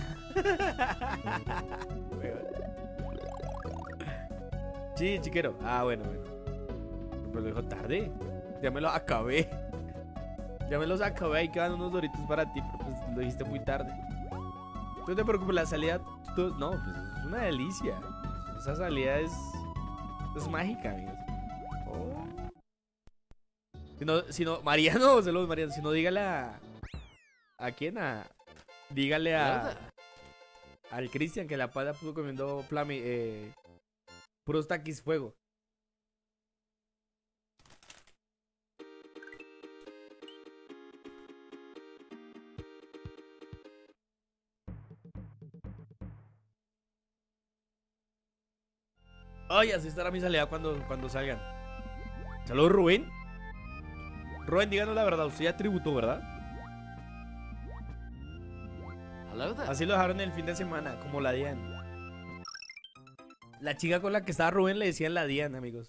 Sí, chiquero. Ah, bueno, bueno. Pero lo dijo tarde. Ya me lo acabé. Ya me los acabé. Ahí quedan unos doritos para ti. Pero pues lo dijiste muy tarde. No te preocupes, la salida. Tú, no, pues es una delicia. Esa salida es. Es mágica, amigos. Oh. Si no, si no, Mariano, saludos, Mariano. Si no, dígale a. ¿A quién? A. Dígale a. Al Cristian que la pata pudo comiendo flame. Eh, puros taquis fuego. Ay, así estará mi salida cuando, cuando salgan. Saludos, Rubén. Rubén, díganos la verdad. Usted ya tributó, ¿verdad? Hello there. Así lo dejaron el fin de semana, como la Dian. La chica con la que estaba Rubén le decían la Dian, amigos.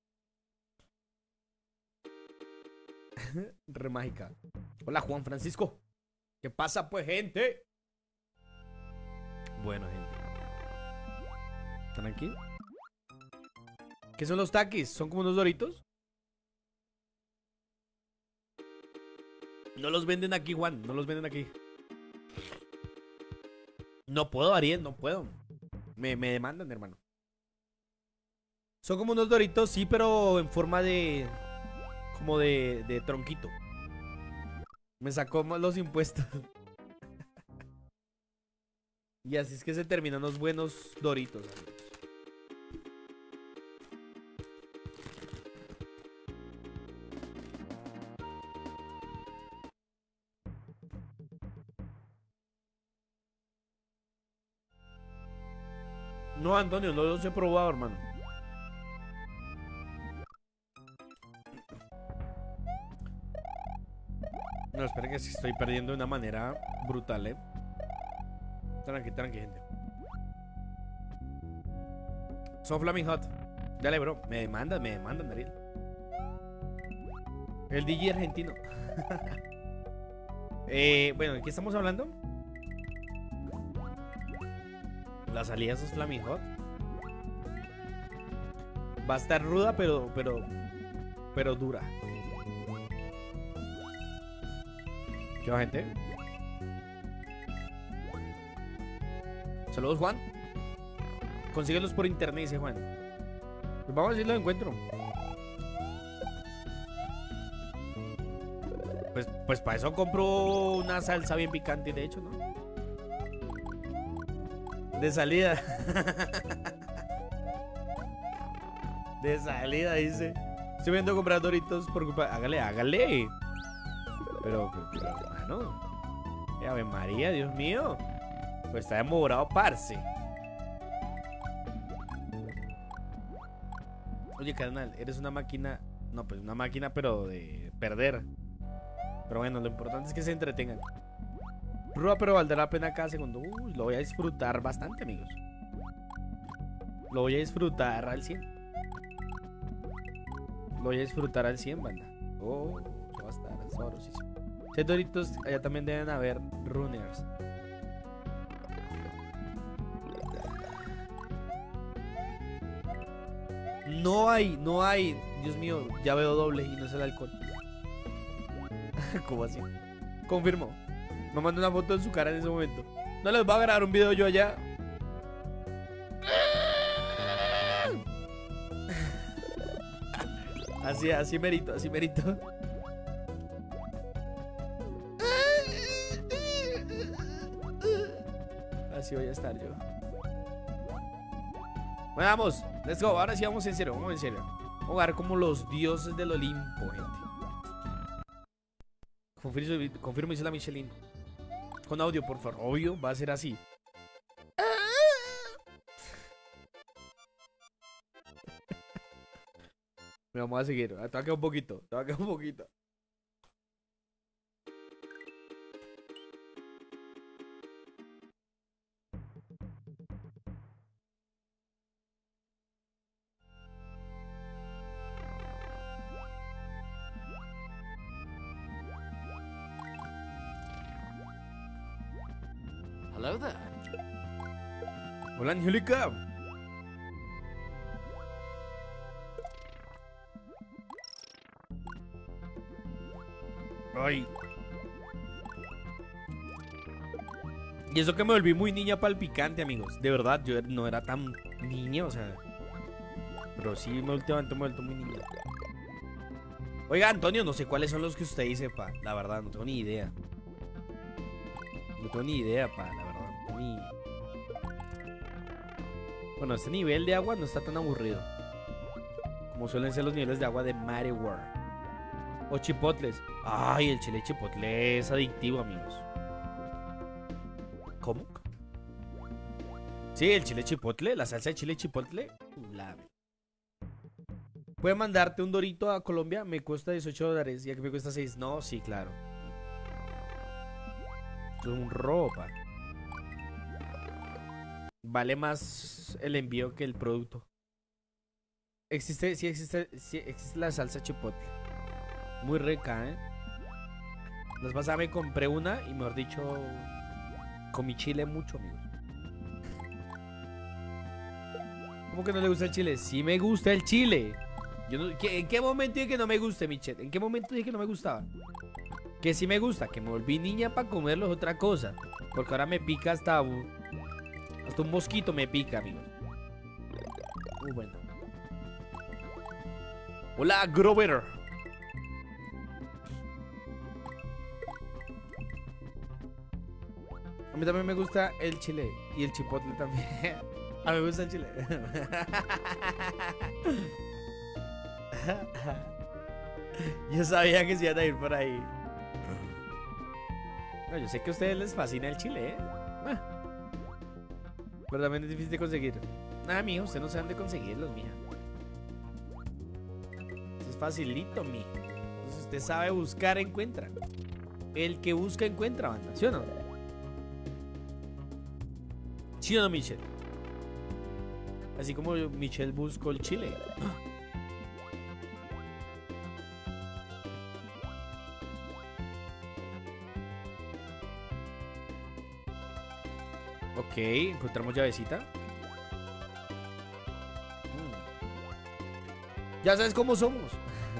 Re mágica. Hola, Juan Francisco. ¿Qué pasa, pues, gente? Bueno, gente. Tranquilo. ¿Qué son los taquis? ¿Son como unos doritos? No los venden aquí, Juan. No los venden aquí. No puedo, Ariel. No puedo. Me, me demandan, hermano. Son como unos doritos, sí, pero en forma de... Como de, de tronquito. Me sacó más los impuestos. Y así es que se terminan los buenos doritos, amigos. No, Antonio, no los he probado, hermano. No, espera que si estoy perdiendo de una manera brutal, eh. Tranqui, tranqui, gente. Son Flaming Hot. Dale, bro. Me demandan, me demandan, Ariel. El D J argentino. eh, bueno, ¿de qué estamos hablando? La salida de esos Flaming Hot va a estar ruda, pero, pero, pero dura. ¿Qué va, gente? Saludos, Juan. Consíguelos por internet, dice Juan. Pues vamos a ver si los encuentro. Pues, pues para eso compro una salsa bien picante, de hecho, ¿no? De salida. De salida, dice. Estoy viendo comprar doritos por culpa. Hágale, hágale. Pero, pero, pero hermano. Ave María, Dios mío. Pues está demorado, parce. Oye, carnal, eres una máquina. No, pues una máquina, pero de perder. Pero bueno, lo importante es que se entretengan. Ruda, pero valdrá la pena cada segundo. Uy, lo voy a disfrutar bastante, amigos. Lo voy a disfrutar al cien. Lo voy a disfrutar al cien, banda. Oh, eso va a estar sabrosísimo. Si hay doritos, allá también deben haber runners. No hay, no hay. Dios mío, ya veo doble y no es el alcohol. ¿Cómo así? Confirmo. Me mandó una foto de su cara en ese momento. No les voy a grabar un video yo allá. Así, así merito, así merito. Así voy a estar yo. Bueno, vamos, let's go. Ahora sí vamos en serio, vamos en serio. Vamos a jugar como los dioses del Olimpo, gente. Confirmo, confirmo, dice la Michelin. Con audio, por favor. Obvio, va a ser así. Me vamos a seguir. Te va a quedar un poquito. Te va a quedar un poquito. Hello there. Hola, Angélica. Ay. Y eso que me volví muy niña para el picante, amigos. De verdad, yo no era tan niña, o sea. Pero sí, me últimamente me he vuelto muy niña. Oiga, Antonio, no sé cuáles son los que usted dice, pa. La verdad, no tengo ni idea. No tengo ni idea, pa, la verdad. No tengo ni... Bueno, este nivel de agua no está tan aburrido como suelen ser los niveles de agua de Mario World. O chipotles. Ay, el chile chipotle es adictivo, amigos. ¿Cómo? Sí, el chile chipotle, la salsa de chile chipotle. La... ¿Puede mandarte un dorito a Colombia? Me cuesta dieciocho dólares. Ya que me cuesta seis. No, sí, claro. Es un robo, pa. Vale más el envío que el producto. Existe, sí existe, sí existe la salsa chipotle. Muy rica, ¿eh? La vez pasada me compré una y mejor dicho, comí chile mucho, amigos. ¿Cómo que no le gusta el chile? Sí me gusta el chile. Yo no, ¿En qué momento dije que no me guste, Michet? ¿En qué momento dije que no me gustaba? Que sí me gusta, que me volví niña para comerlo es otra cosa. Porque ahora me pica hasta... Hasta un mosquito me pica, amigos. Muy bueno. Hola, Grover. A mí también me gusta el chile. Y el chipotle también. A mí me gusta el chile. Yo sabía que se iban a ir por ahí. No, yo sé que a ustedes les fascina el chile, ¿eh? Ah. Pero también es difícil de conseguir. Nada, mijo, ustedes no saben de conseguirlos, mija. Eso es facilito, mi. Entonces usted sabe buscar, encuentra. El que busca, encuentra, banda. ¿Sí o no? ¿Sí o no, Michelle? Así como Michelle buscó el chile. Ok, encontramos llavecita. Mm. Ya sabes cómo somos.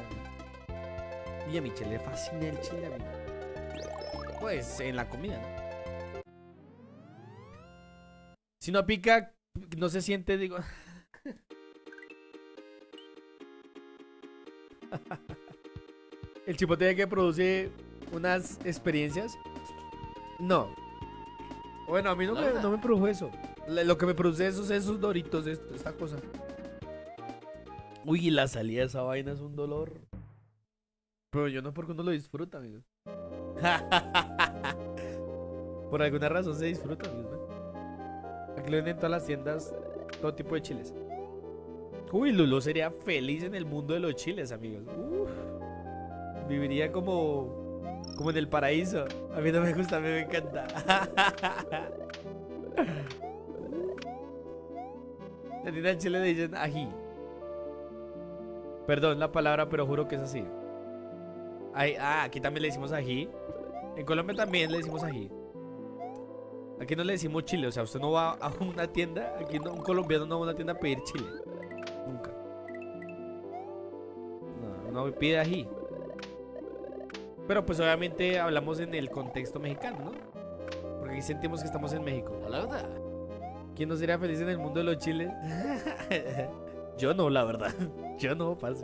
Y a Michelle le fascina el chile, amigo. Pues en la comida, ¿no? Si no pica, no se siente, digo. El chipotle que produce unas experiencias. No. Bueno, a mí no me, no me produjo eso. Lo que me produce eso es esos doritos, esto, esta cosa. Uy, la salida de esa vaina es un dolor. Pero yo no porque uno lo disfruta, amigos. Por alguna razón se disfruta, amigos, ¿no? Aquí lo venden en todas las tiendas, todo tipo de chiles. Uy, Lulu sería feliz en el mundo de los chiles, amigos. Uf. Viviría como... Como en el paraíso. A mí no me gusta, a mí me encanta. La tienda de chile le dicen ají. Perdón la palabra, pero juro que es así. Ay, ah, aquí también le decimos ají. En Colombia también le decimos ají. Aquí no le decimos chile. O sea, usted no va a una tienda. Aquí no, un colombiano no va a una tienda a pedir chile. Nunca. No, no pide ají. Pero pues obviamente hablamos en el contexto mexicano, ¿no? Porque aquí sentimos que estamos en México. Hello there. ¿Quién no sería feliz en el mundo de los chiles? Yo no, la verdad. Yo no, parce.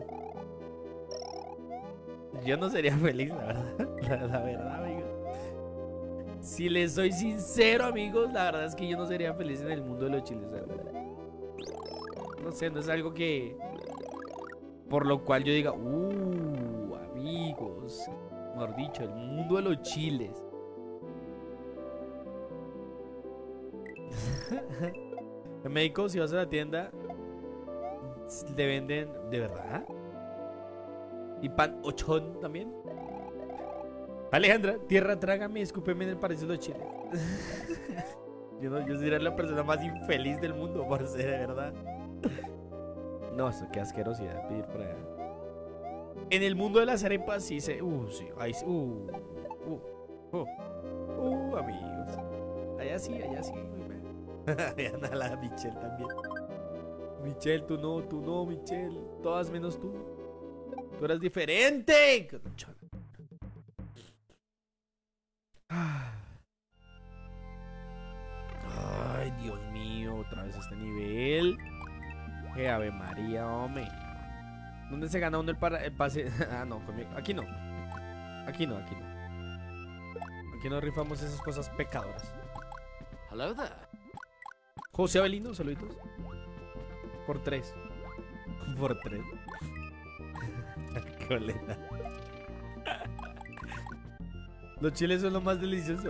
Yo no sería feliz, la verdad. La, la verdad, amigos. Si les soy sincero, amigos, la verdad es que yo no sería feliz en el mundo de los chiles, ¿verdad? No sé, no es algo que... Por lo cual yo diga, uh, amigos... Mejor dicho, el mundo de los chiles. En México, si vas a la tienda, te venden de verdad. Y pan ochón también. Alejandra, tierra, trágame, escúpeme en el paraíso de los chiles. Yo, no, yo sería la persona más infeliz del mundo por ser de verdad. No, eso qué asquerosidad pedir por allá. En el mundo de las arepas sí se... Uh, sí, ahí sí. Uh, uh, uh, uh, amigos. Allá sí, allá sí. Allá anda la Michelle también. Michelle, tú no, tú no, Michelle. Todas menos tú. Tú eres diferente. Ay, Dios mío, otra vez este nivel. ¡Qué Ave María, hombre! ¿Dónde se gana uno el, para, el pase? Ah, no, conmigo. Aquí no. Aquí no, aquí no. Aquí no rifamos esas cosas pecadoras. Hello there. José Avelino, saluditos. Por tres. Por tres. Coleta. Los chiles son lo más delicioso.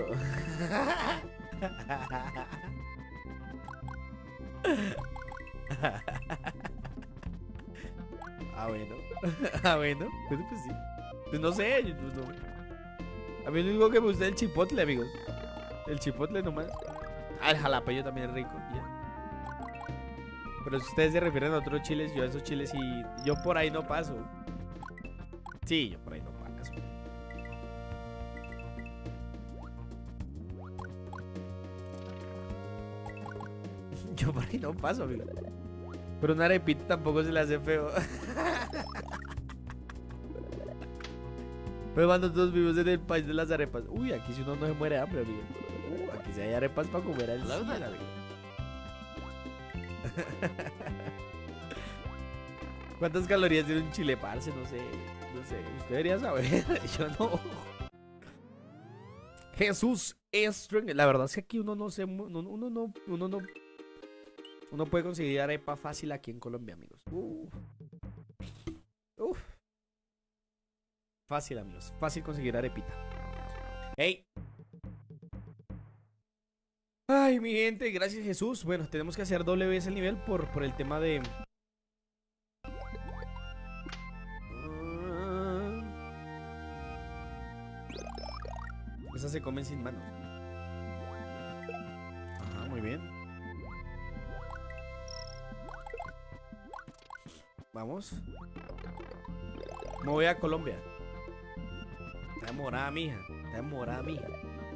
Ah, bueno. Ah, bueno. Pues, pues sí. Pues no sé. Yo, pues no. A mí lo único que me gusta es el chipotle, amigos. El chipotle nomás. Ah, el jalapeño también es rico. Yeah. Pero si ustedes se refieren a otros chiles, yo a esos chiles y yo por ahí no paso. Sí, yo por ahí no paso. Yo por ahí no paso, amigo. Pero una arepita tampoco se le hace feo. Pero cuando todos vivimos en el país de las arepas. Uy, aquí si uno no se muere de hambre, amigo. Uh, aquí si hay arepas para comer al cielo, amigo. ¿Cuántas calorías tiene un chile, parce? No sé, no sé. Usted debería saber. Yo no. Jesús Strong. La verdad es que aquí uno no se... Uno, uno no... Uno no... Uno puede conseguir arepa fácil aquí en Colombia, amigos. Uf. Uf. Fácil, amigos. Fácil conseguir arepita. ¡Ey! Ay, mi gente, gracias Jesús. Bueno, tenemos que hacer doble vez el nivel por, por el tema de... Esas se comen sin manos. Ajá, muy bien. Vamos. Me voy a Colombia. Está demorada, mija. Está demorada, mija.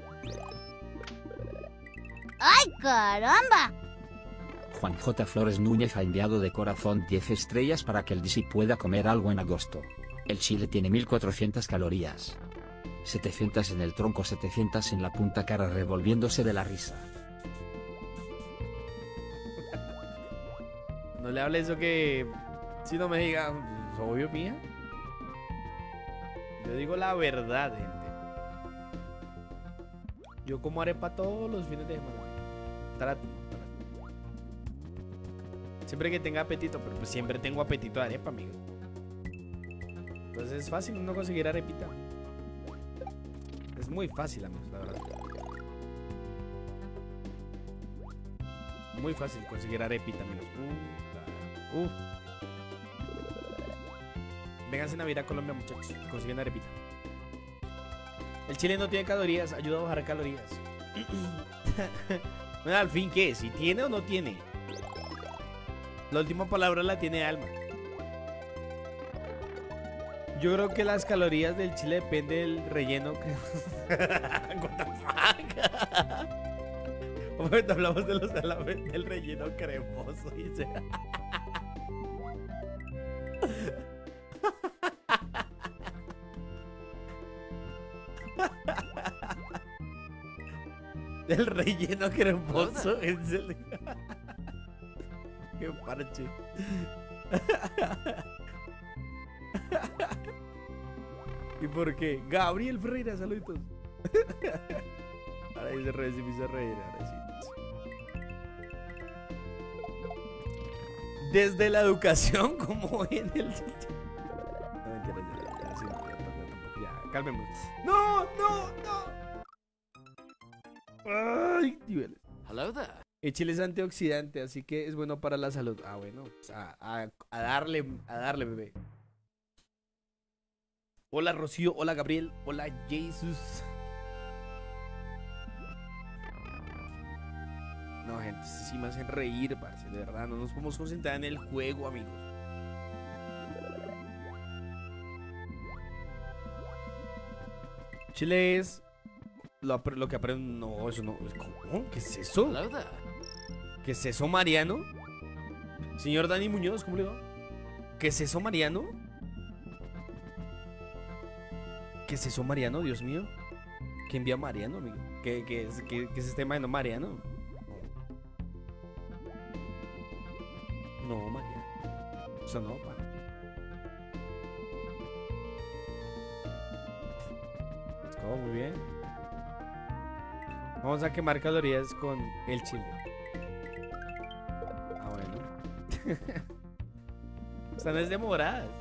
¡Ay, caramba! Juan J. Flores Núñez ha enviado de corazón diez estrellas para que el D C pueda comer algo en agosto. El chile tiene mil cuatrocientas calorías. setecientas en el tronco, setecientas en la punta cara, revolviéndose de la risa. No le hable eso que... Si no me diga, obvio, mía. Yo digo la verdad, gente. Yo como arepa todos los fines de semana. Trato, trato. Siempre que tenga apetito, pero pues siempre tengo apetito de arepa, amigo. Entonces es fácil uno conseguir arepita. Es muy fácil, amigos, la verdad. Muy fácil conseguir arepita, amigos. Uh, uh. Vénganse a vivir a Colombia, muchachos. Consiguen arepita. El chile no tiene calorías. Ayuda a bajar calorías. Bueno, al fin, ¿qué? ¿Si tiene o no tiene? La última palabra la tiene Alma. Yo creo que las calorías del chile depende del relleno que... What the fuck? Bueno, hablamos de los salames del relleno cremoso, dice. Del relleno cremoso, en serio. Qué parche. ¿Y por qué? Gabriel Ferreira, saluditos. Ahora dice reír, se me hizo reír, ahora sí. Desde la educación, como en el... No, mentira, ya, ya, sí, no, ya, tampoco, ya, calmemos. No, no, no. Ay, niveles. Hello there. El chile es antioxidante, así que es bueno para la salud. Ah, bueno, pues a, a- a darle, a darle, bebé. Hola, Rocío. Hola, Gabriel. Hola, Jesus. No, gente, sí me hacen reír, parce, de verdad. No nos podemos concentrar en el juego, amigos. Chile es lo, apre- lo que aprendo. No, eso no. ¿Cómo? ¿Qué es eso? Hello there. ¿Qué es eso, Mariano? Señor Dani Muñoz, ¿cómo le va? ¿Qué es eso, Mariano? ¿Qué es eso, Mariano? Dios mío. ¿Qué envía Mariano, amigo? ¿Qué, qué, es- qué, qué es este Mariano? Mariano. No, Mariano. Eso no, pa. Oh, muy bien. Vamos a quemar calorías con el chile. Ah, bueno. Están desdemoradas.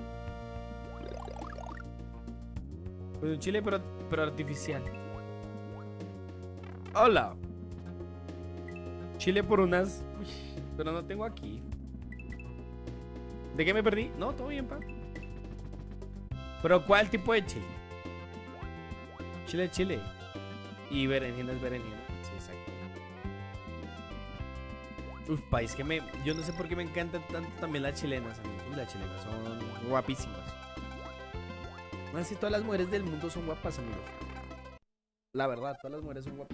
Pues un chile pero, pero artificial. Hola. Chile por unas... Uy, pero no tengo aquí. ¿De qué me perdí? No, todo bien, pa. Pero ¿cuál tipo de chile? Chile, chile. Y berenjenas, berenjenas. Sí, exacto. Uf, país que me... Yo no sé por qué me encantan tanto también las chilenas, amigos. Uy, las chilenas son guapísimas. No sé si todas las mujeres del mundo son guapas, amigos. La verdad, todas las mujeres son guapas.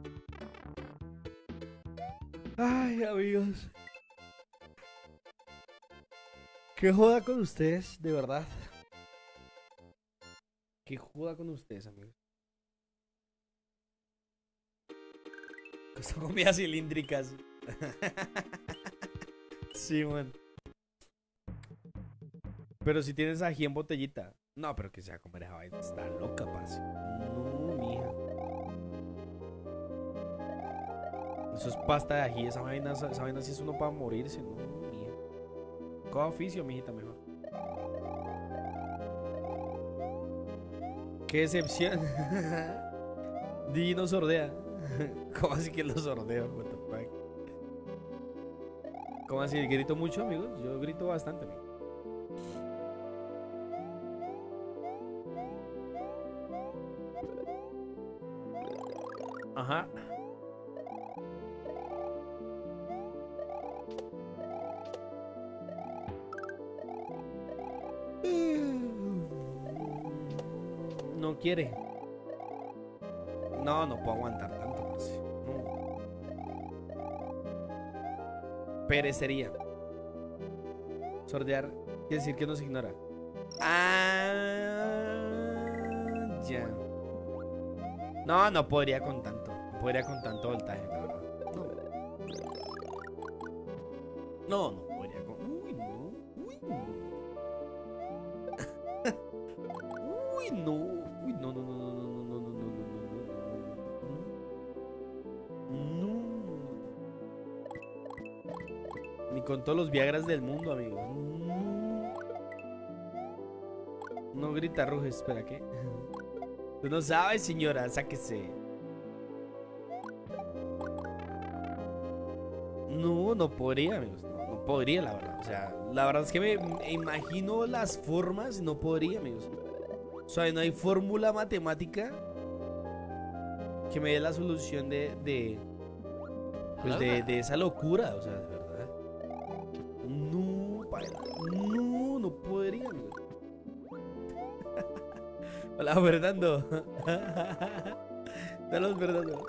Ay, amigos. Qué joda con ustedes, de verdad. Qué joda con ustedes, amigos. Son comidas cilíndricas. Sí, man. Pero si tienes ají en botellita. No, pero que sea comer esa vaina. Está loca, parce. No, mija. Eso es pasta de ají. Esa vaina, esa, esa vaina sí es uno para morirse. No, mija. Coja oficio, mijita, mejor. Qué decepción. Digi no sordea. ¿Cómo así que lo sordeo? What the fuck? ¿Cómo así? ¿Grito mucho, amigos? Yo grito bastante, amigo. Ajá. No quiere. No, no puedo aguantar tanto, parce. No. Perecería. Sordear quiere decir que nos ignora. Ah, ya. No, no podría con tanto. No podría con tanto voltaje, la verdad. No. No, no podría con. Uy, no. Uy, no. Uy, no. Uy, no, no, no, no, no, no, no, no, no, no, no. Ni con todos los Viagras del mundo, amigos. No. No grita Ruge, espera, ¿qué? Tú no sabes, señora, sáquese. No, no podría, amigos. No, no podría, la verdad. O sea, la verdad es que me, me imagino las formas y no podría, amigos. O sea, no hay fórmula matemática que me dé la solución de, de, pues de, de esa locura, o sea, de verdad. No, padre, no, no podría, amigos. Hola, Fernando. Saludos, Fernando.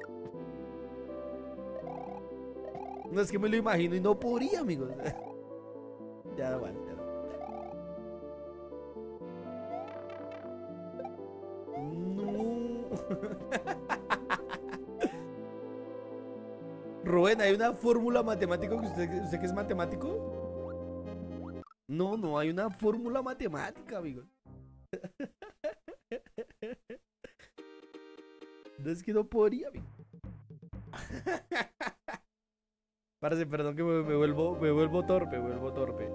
No, es que me lo imagino y no podría, amigos. Ya, bueno, ya. No. Rubén, ¿hay una fórmula matemática que usted, usted que es matemático? No, no hay una fórmula matemática, amigos. No, es que no podría, amigo. Parce, perdón que me, me vuelvo, me vuelvo torpe, me vuelvo torpe.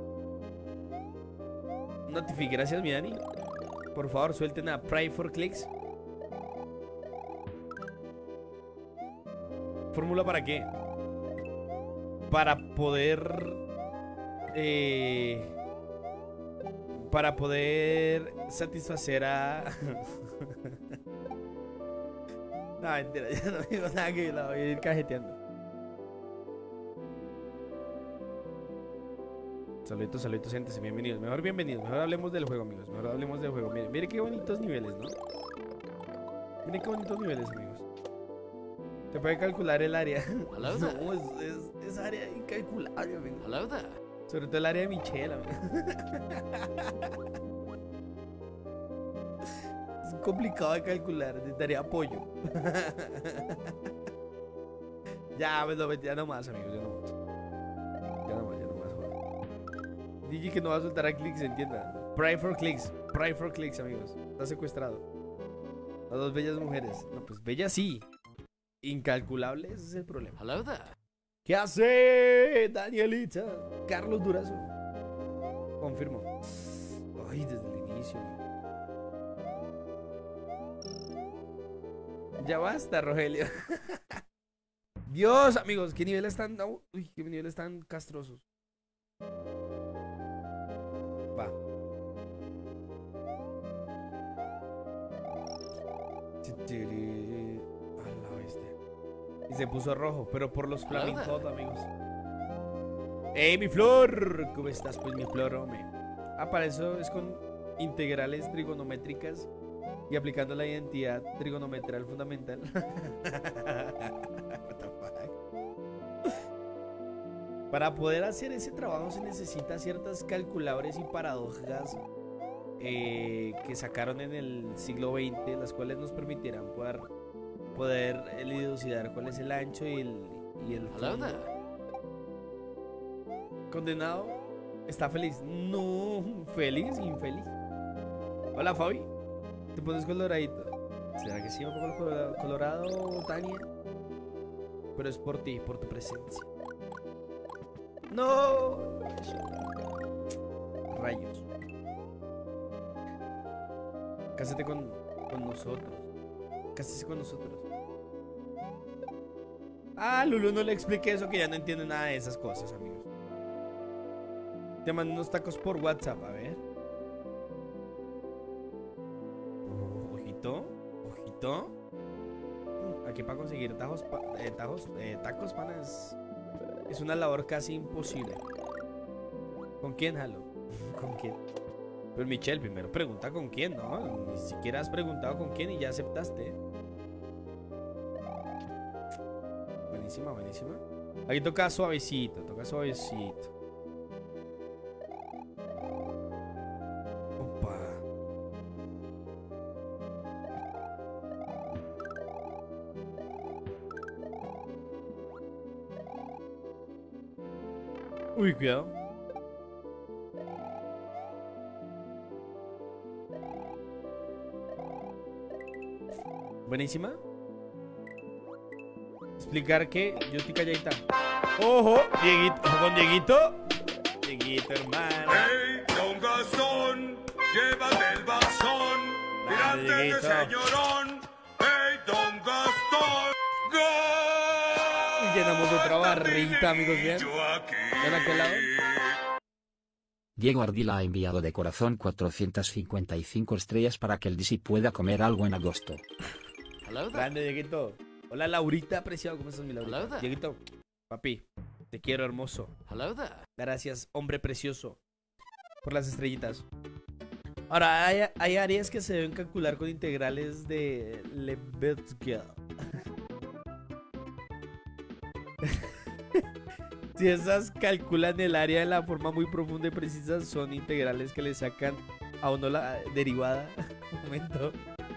Notifique, gracias, mi Dani. Por favor, suelten a Pray for Clicks. ¿Fórmula para qué? para poder eh, para poder satisfacer a no, mentira, ya no digo nada que la voy a ir cajeteando. Saluditos, saluditos, gente, bienvenidos. Mejor bienvenidos, mejor hablemos del juego, amigos. Mejor hablemos del juego. Miren, miren qué bonitos niveles, ¿no? Miren qué bonitos niveles, amigos. Se puede calcular el área. Hello No, there. es, es, es área incalculable, amigo. Hello there. Sobre todo el área de Michelle, amigo. Es complicado de calcular, necesitaría apoyo. Ya, pues no, ya no más, amigos, ya no más. Ya no más, ya no más, joder. Digi que no va a soltar a clics, entienda. Pray for clicks, pray for clicks, amigos. Está secuestrado. Las dos bellas mujeres. No, pues bellas sí. Incalculable, ese es el problema. Hello there. ¿Qué hace Danielita? Carlos Durazo. Confirmo. Ay, desde el inicio. Ya basta, Rogelio. Dios, amigos, qué niveles tan... no, uy, qué niveles tan castrosos. Va. A la bestia. Y se puso rojo, pero por los Flaming Hot, amigos. ¡Ey, mi flor! ¿Cómo estás, pues, mi flor, hombre? Ah, para eso es con integrales trigonométricas y aplicando la identidad trigonometral fundamental. What the fuck? Para poder hacer ese trabajo se necesita ciertas calculadores y paradojas eh, que sacaron en el siglo veinte, las cuales nos permitirán poder poder dilucidar cuál es el ancho y el, y el Hello fondo. there. Condenado está feliz. No, feliz, infeliz. Hola, Fabi. ¿Te pones coloradito? ¿Será que sí me pongo colorado, colorado, Tania? Pero es por ti, por tu presencia. No. Rayos. Cásate con, con nosotros. Cásate con nosotros. Ah, Lulu, no le expliqué eso, que ya no entiende nada de esas cosas, amigos. Te mando unos tacos por WhatsApp, a ver. Oh, ojito, ojito. Aquí para conseguir tajos, pa eh, tajos eh, tacos, panas, es una labor casi imposible. ¿Con quién, Halo? ¿Con quién? Pero Michelle, primero pregunta con quién, ¿no? Ni siquiera has preguntado con quién y ya aceptaste. Buenísima, buenísima. Aquí toca suavecito, toca suavecito. Opa. Uy, cuidado. Buenísima. Explicar que yo estoy calladita. Ojo, Dieguito, ojo con Dieguito. Dieguito, hermano. ¡Hey, don Gastón! ¡Llévate el bastón! Grande, ¡Mirante de Dieguito. señorón! ¡Hey, don Gastón! ¡Gol! Y llenamos otra barrita, amigos, bien. Yo aquí. ¿Ven a aquel lado? Diego Ardila ha enviado de corazón cuatrocientas cincuenta y cinco estrellas para que el D C pueda comer algo en agosto. Hello there. Grande, Dieguito. Hola, Laurita, apreciado. ¿Cómo estás, mi Laurita? Hello there. Dieguito, papi, te quiero, hermoso. Hello there. Gracias, hombre precioso, por las estrellitas. Ahora, hay, hay áreas que se deben calcular con integrales de Lebesgue. Si esas calculan el área de la forma muy profunda y precisa, son integrales que le sacan a uno la derivada. Un momento.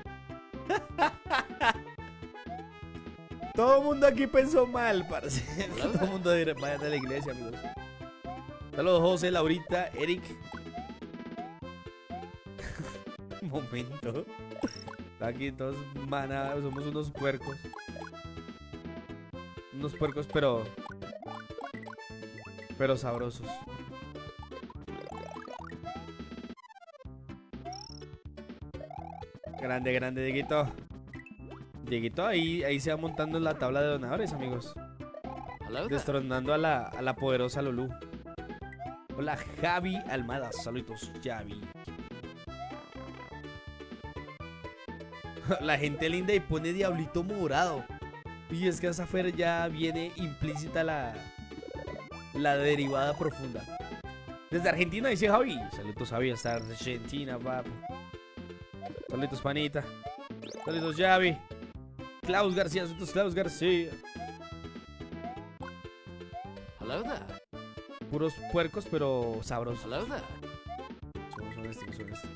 Todo el mundo aquí pensó mal, parce. Todo el mundo dirá, vayan a la iglesia, amigos. Saludos, José, Laurita, Eric. Un momento. Aquí todos mana, somos unos puercos. Unos puercos, pero pero sabrosos. Grande, grande, Dieguito. Dieguito ahí, ahí se va montando la tabla de donadores, amigos. Hello there. Destronando a la, a la poderosa Lulú. Hola, Javi Almada. Saludos, Javi. La gente linda y pone diablito morado. Y es que esa Fer ya viene implícita la, la derivada profunda. Desde Argentina dice Javi. Saludos, Javi, hasta Argentina, papi. Saludos, panita. Saludos, Javi. Klaus García, saludos, Klaus García. Hello there. Puros puercos, pero sabrosos. Hello there. Son, son este, son este.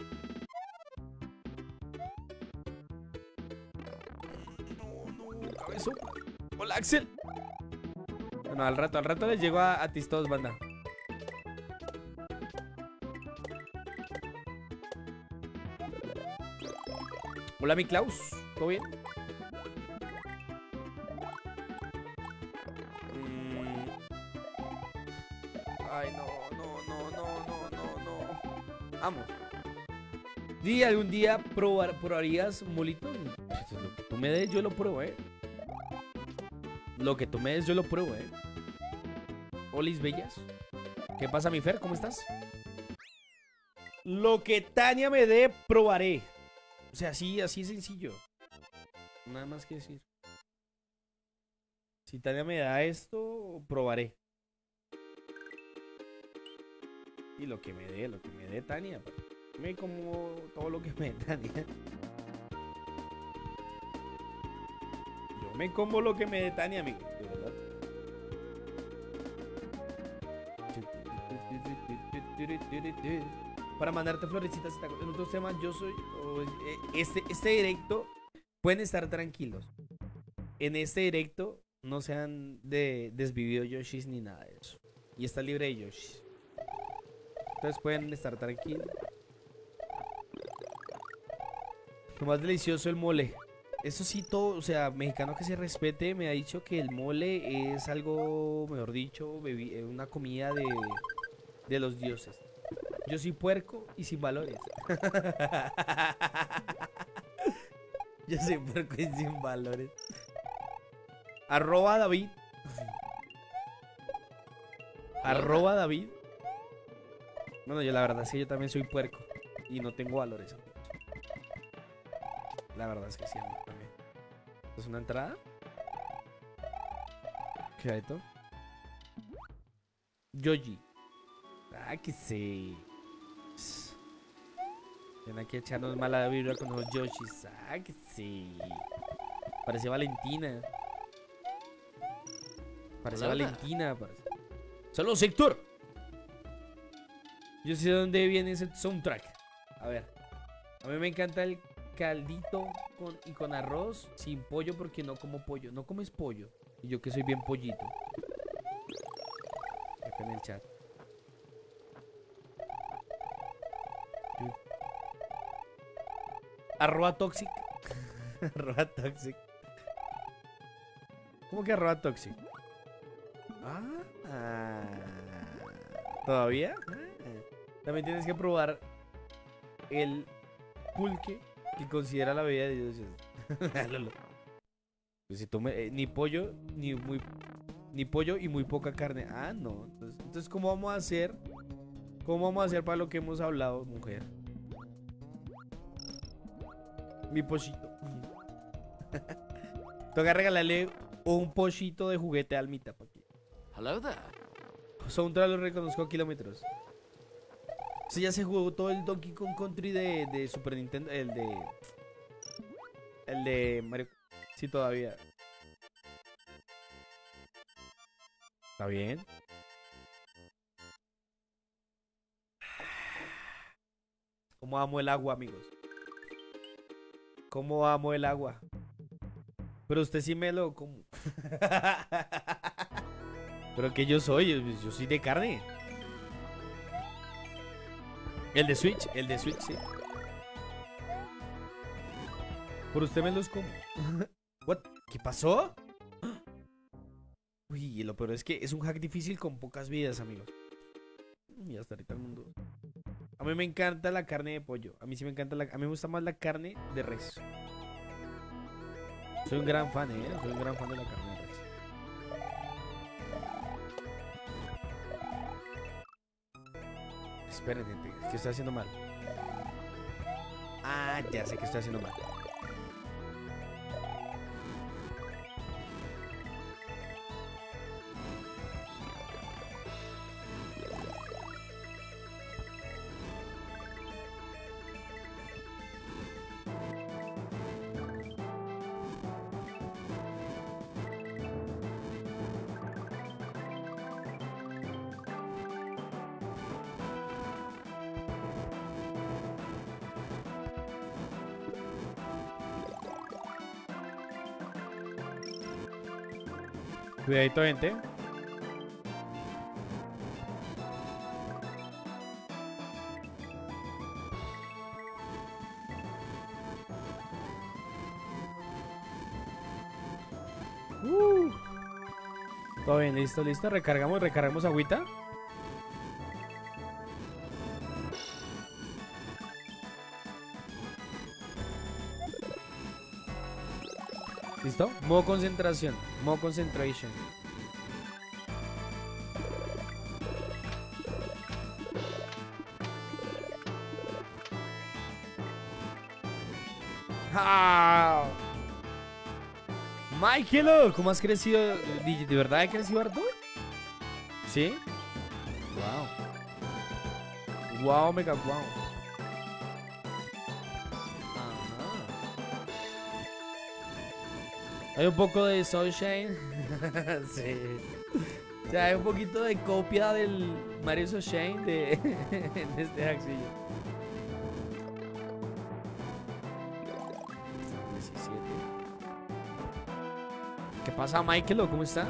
No, no, cabezón. Hola, Axel. Bueno, al rato, al rato les llego a, a Tistos, banda. Hola, mi Klaus. ¿Todo bien? Mm. Ay, no, no, no, no, no, no, no. Vamos. Di, ¿algún día probar, probarías molito? Pues lo que tú me des, yo lo pruebo, eh. Lo que tú me des, yo lo pruebo, eh. Olis bellas. ¿Qué pasa, mi Fer? ¿Cómo estás? Lo que Tania me dé, probaré. O sea, así, así sencillo. Nada más que decir. Si Tania me da esto, probaré. Y lo que me dé, lo que me dé Tania. Me como todo lo que me dé Tania. Yo me como lo que me dé Tania, amigo. De verdad. Para mandarte florecitas en otros temas, yo soy este, este directo, pueden estar tranquilos. En este directo no se han de desvivido Yoshis ni nada de eso. Y está libre de Yoshis. Entonces pueden estar tranquilos. Lo más delicioso, el mole. Eso sí, todo, o sea, mexicano que se respete me ha dicho que el mole es algo, mejor dicho, una comida de, de los dioses. Yo soy puerco y sin valores. Yo soy puerco y sin valores. Arroba David. Arroba David. Bueno, yo la verdad es que yo también soy puerco y no tengo valores, amigos. La verdad es que sí, amigo, también. ¿Es una entrada? ¿Qué hay esto? Yoji. Ah, que sí. Ven aquí a echarnos mala vibra con los Yoshis. Ah, que sí. Parece Valentina. Parece Hola. Valentina. Parece. ¡Saludos, Héctor! Yo sé de dónde viene ese soundtrack. A ver. A mí me encanta el caldito con, y con arroz sin pollo porque no como pollo. No comes pollo. Y yo que soy bien pollito. Acá en el chat. Arroba toxic. Arroba toxic. ¿Cómo que arroba toxic? Ah, ¿todavía? Ah. También tienes que probar el pulque que considera la bebida de dioses. Pues si tome, eh, ni pollo, ni muy ni pollo y muy poca carne. Ah, no. Entonces, entonces, ¿cómo vamos a hacer? ¿Cómo vamos a hacer para lo que hemos hablado, mujer? Mi pollito. Toca regalarle un pollito de juguete a Almita, papi. Hello there. Soundtrack lo reconozco a kilómetros. Si ya se jugó todo el Donkey Kong Country de, de Super Nintendo. El de. El de Mario. Sí, todavía. ¿Está bien? ¿Cómo amo el agua, amigos? ¿Cómo amo el agua? Pero usted sí me lo... como. Pero que yo soy, yo, yo soy de carne. El de Switch, el de Switch, sí. Por usted me los como. What? ¿Qué pasó? Uy, lo peor es que es un hack difícil con pocas vidas, amigos. Y hasta ahorita el mundo. A mí me encanta la carne de pollo. A mí sí me encanta la... A mí me gusta más la carne de res. Soy un gran fan, ¿eh? Soy un gran fan de la carne de res. esperen, gente. ¿Qué estoy haciendo mal? Ah, ya sé que estoy haciendo mal. Cuidadito, gente. Uh. Todo bien, listo, listo. Recargamos, recargamos agüita. ¿Listo? Modo concentración. Modo concentration. ¡Ah! Michael, ¿cómo has crecido? ¿De de verdad has crecido harto? ¿Sí? Wow. Wow, mega wow. Hay un poco de Sunshine. Sí. O sea, hay un poquito de copia del Mario Sunshine de, de este hacksillo. diecisiete. ¿Qué pasa, Michael? ¿Cómo está?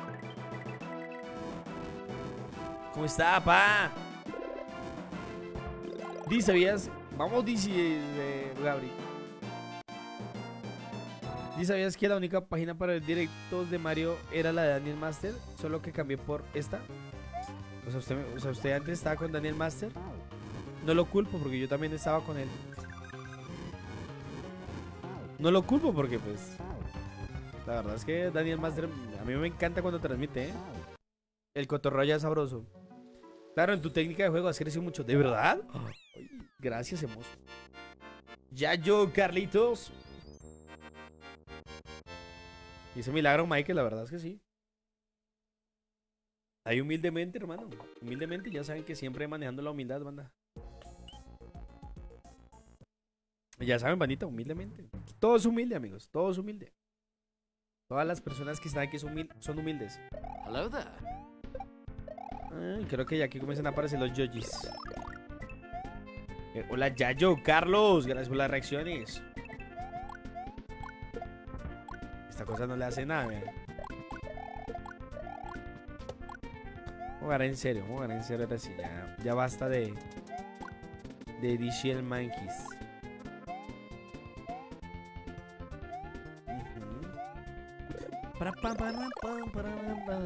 ¿Cómo está, pa? Dice, ¿sabías? Vamos, dice, eh, Gabri. ¿Y sabías que la única página para ver directos de Mario era la de Daniel Master? Solo que cambié por esta. O sea, usted, o sea, usted antes estaba con Daniel Master. No lo culpo porque yo también estaba con él. No lo culpo porque pues la verdad es que Daniel Master a mí me encanta cuando transmite, ¿eh? El cotorreo ya es sabroso. Claro, en tu técnica de juego has crecido mucho. ¿De verdad? Ay, gracias, hermoso. Ya yo, Carlitos. Hice milagro, Michael, la verdad es que sí. Ahí humildemente, hermano. Humildemente, ya saben que siempre manejando la humildad, banda. Ya saben, bandita, humildemente. Todo es humilde, amigos. Todo es humilde. Todas las personas que están aquí son, humil son humildes. Hello there. Ay, creo que ya aquí comienzan a aparecer los yojis. Eh, hola, Yayo, Carlos. Gracias por las reacciones. Esta cosa no le hace nada, ¿eh? Vamos a jugar en serio, vamos a jugar en serio ahora sí, ya, ya basta de de D C L Monkeys. Uh-huh. Para, pa, para, pa, para, pa.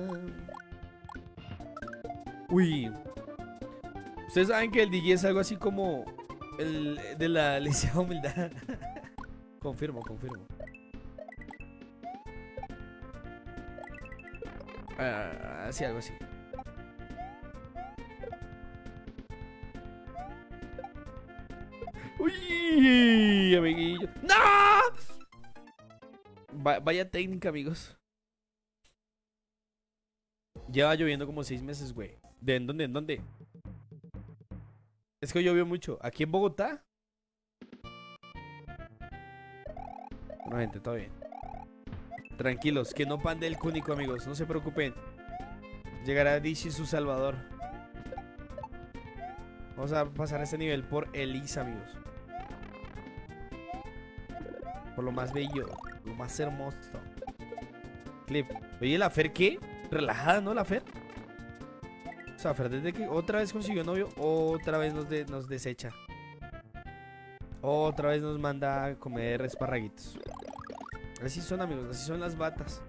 Uy, ustedes saben que el D J es algo así como el de la lisiada humildad. Confirmo, confirmo. Uh, así, algo así. Uy, amiguillo. ¡No! Va vaya técnica, amigos. Lleva lloviendo como seis meses, güey. ¿De en dónde? ¿En dónde? Es que llovió mucho. ¿Aquí en Bogotá? Bueno, gente, todo bien. Tranquilos, que no pande el cúnico, amigos. No se preocupen. Llegará Dishi su salvador. Vamos a pasar a este nivel por Elisa, amigos. Por lo más bello, lo más hermoso. Clip. Oye, ¿la Fer qué? Relajada, ¿no, la Fer? O sea, Fer desde que otra vez consiguió novio, otra vez nos, de nos desecha. Otra vez nos manda a comer esparraguitos. Así son, amigos, así son las batas.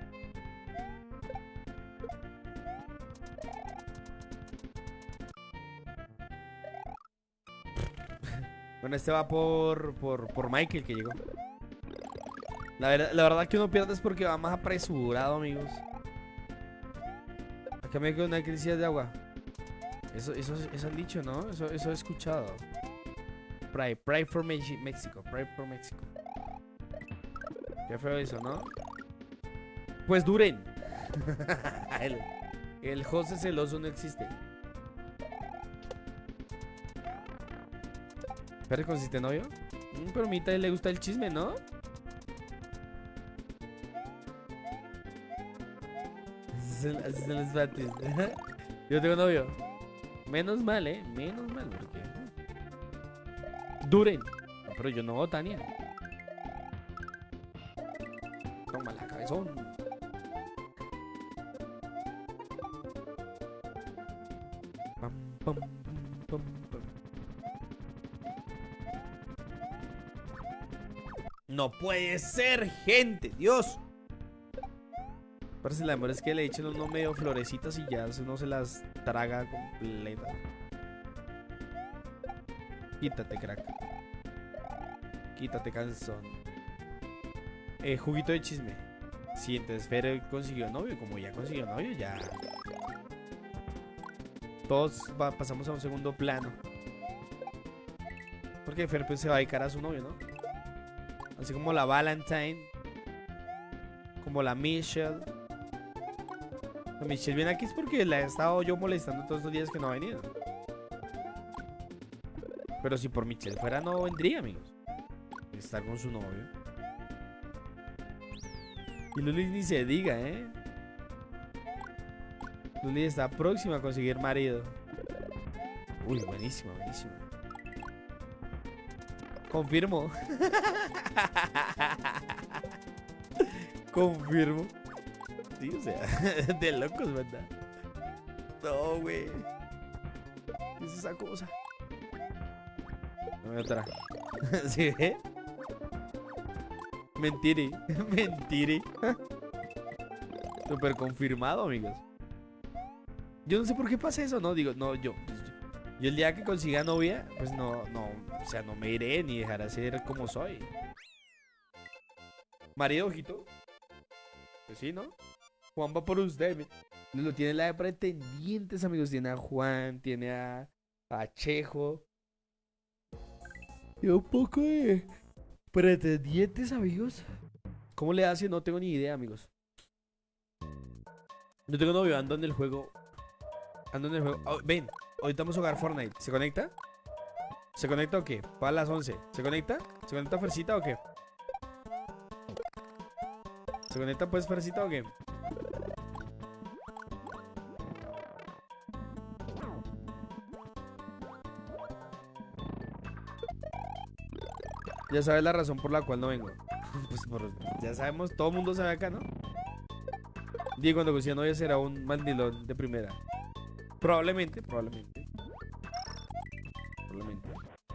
Bueno, este va por, por, por Michael, que llegó. La verdad, la verdad que uno pierde es porque va más apresurado, amigos. Acá me quedo una crisis de agua. Eso, eso, eso han dicho, ¿no? Eso, eso he escuchado. Pride, Pride for Mexi- México, Pride for México. Qué feo eso, ¿no? Pues duren. el, el José celoso no existe. ¿Pero consiste novio? Mm, pero a mí también le gusta el chisme, ¿no? Así son, así son los patis. Yo tengo novio. Menos mal, ¿eh? Menos mal, porque... Duren. No, pero yo no, Tania. Toma la cabezón. Pam, pam, pam, pam. No puede ser, gente. Dios. Parece la demora es que le echen uno medio florecitas y ya uno se las traga completa. Quítate, crack. Quítate, canzón. Eh, juguito de chisme. Si entonces Fer consiguió novio, como ya consiguió novio, ya. Todos va, pasamos a un segundo plano. Porque Fer pues se va a dedicar a su novio, ¿no? Así como la Valentine. Como la Michelle. La Michelle viene aquí es porque la he estado yo molestando todos estos días que no ha venido. Pero si por Michelle fuera no vendría, amigos. Estar con su novio. Y Luli ni se diga, ¿eh? Luli está próxima a conseguir marido. Uy, buenísima, buenísima. Confirmo. Confirmo. Sí, o sea, de locos, ¿verdad? No, güey. ¿Qué es esa cosa? Dame otra. ¿Sí ve? Mentiri. Mentiri. Super confirmado, amigos. Yo no sé por qué pasa eso, ¿no? Digo, no, yo. Yo el día que consiga novia, pues no, no. O sea, no me iré ni dejaré ser como soy. Marido, ojito. Pues sí, ¿no? Juan va por usted. Lo tiene la de pretendientes, amigos. Tiene a Juan, tiene a, a Chejo. Y un poco de pretendientes, amigos. ¿Cómo le hace? No tengo ni idea, amigos. No tengo novio, ando en el juego. Ando en el juego. Oh, ven, ahorita vamos a jugar Fortnite. ¿Se conecta? ¿Se conecta o qué? Para las once. ¿Se conecta? ¿Se conecta Fercita o qué? ¿Se conecta pues Fercita o qué? Ya sabes la razón por la cual no vengo. Pues por, ya sabemos, todo el mundo sabe acá, ¿no? Diego cuando consiga novia será un mandilón de primera. Probablemente, probablemente. Probablemente.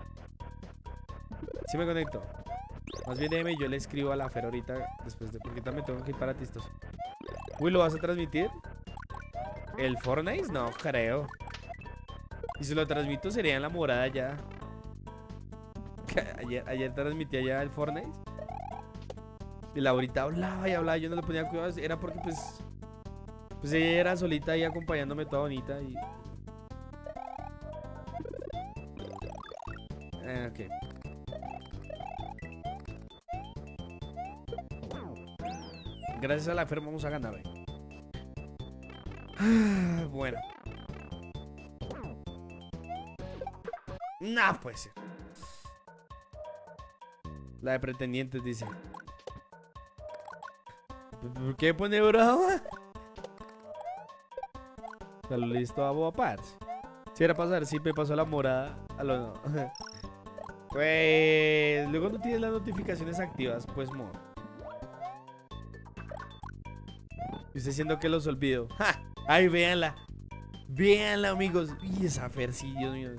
Sí me conecto. Más bien déjeme, yo le escribo a la Fer ahorita después de... Porque también tengo que ir para Tistos. Uy, ¿lo vas a transmitir? ¿El Fortnite? No, creo. Y si lo transmito sería en la morada ya. Ayer, ayer transmitía ya el Fortnite. Y la ahorita hablaba y hablaba. Yo no le ponía cuidado. Era porque pues... Pues ella era solita ahí acompañándome toda bonita y... Eh, ok. Gracias a la Fer vamos a ganar hoy. Bueno. Nah, puede ser. La de pretendientes dice. ¿Por qué pone brava? Ya lo listo a boa parce. Si era pasar, sí me pasó la morada. A lo no. Pues luego no tienes las notificaciones activas, pues mo. Y usted diciendo que los olvido. ¡Ja! Ay, véanla. Véanla, amigos. Y esa Fer, sí, Dios mío.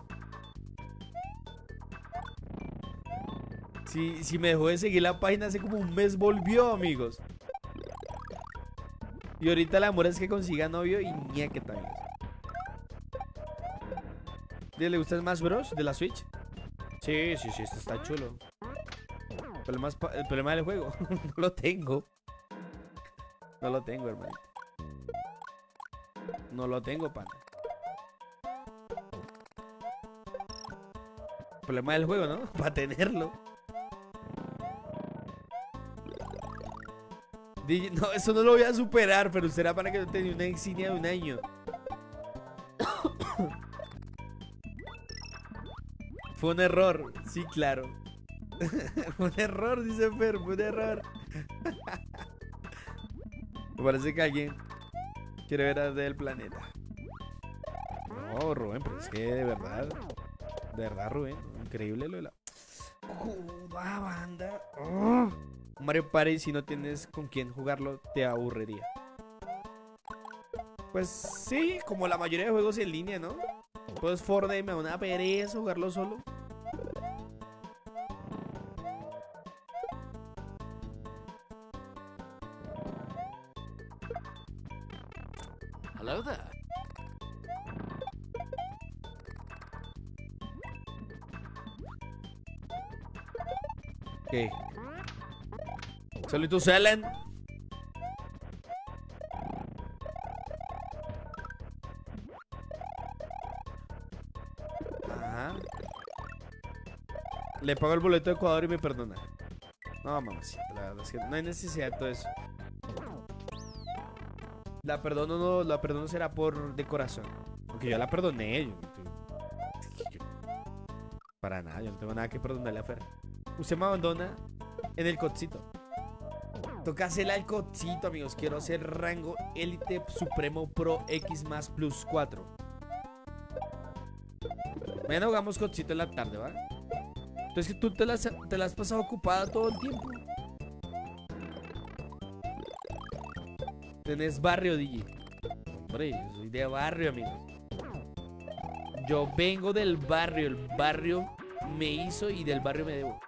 Si, si me dejó de seguir la página hace como un mes, volvió, amigos. Y ahorita el amor es que consiga novio y ñaque también. ¿Le gusta el Smash Bros? ¿De la Switch? Sí, sí, sí, esto está chulo. El problema, es el problema del juego. No lo tengo. No lo tengo, hermano. No lo tengo, pana. problema del juego, ¿no? Para tenerlo. Digi- No, eso no lo voy a superar, pero será para que no tenga una insignia de un año. Fue un error, sí, claro. Fue un error, dice Fer, fue un error. Me parece que alguien quiere ver a del planeta. No, Rubén, pero es que de verdad, de verdad, Rubén, increíble lo de la... Joda, banda. Oh. Mario Party, si no tienes con quién jugarlo, te aburriría. Pues sí, como la mayoría de juegos en línea, ¿no? Pues Fortnite me da una pereza jugarlo solo. Hello there. Ok. Solito Selen. Ajá. Le pago el boleto de Ecuador y me perdona. No, mamacita, la verdad es que no hay necesidad de todo eso. La perdono no, la perdono será por de corazón. Porque yo la perdoné. Yo, yo- yo- para nada, yo no tengo nada que perdonarle a Fer. Usted me abandona en el cocito. Toca hacerle al cocito, amigos. Quiero hacer rango Elite Supremo Pro X más plus cuatro. Mañana jugamos cocito en la tarde, ¿va? Entonces que tú te las, te las has pasado ocupada todo el tiempo. Tenés barrio, D J. Hombre, yo soy de barrio, amigos. Yo vengo del barrio. El barrio me hizo y del barrio me debo.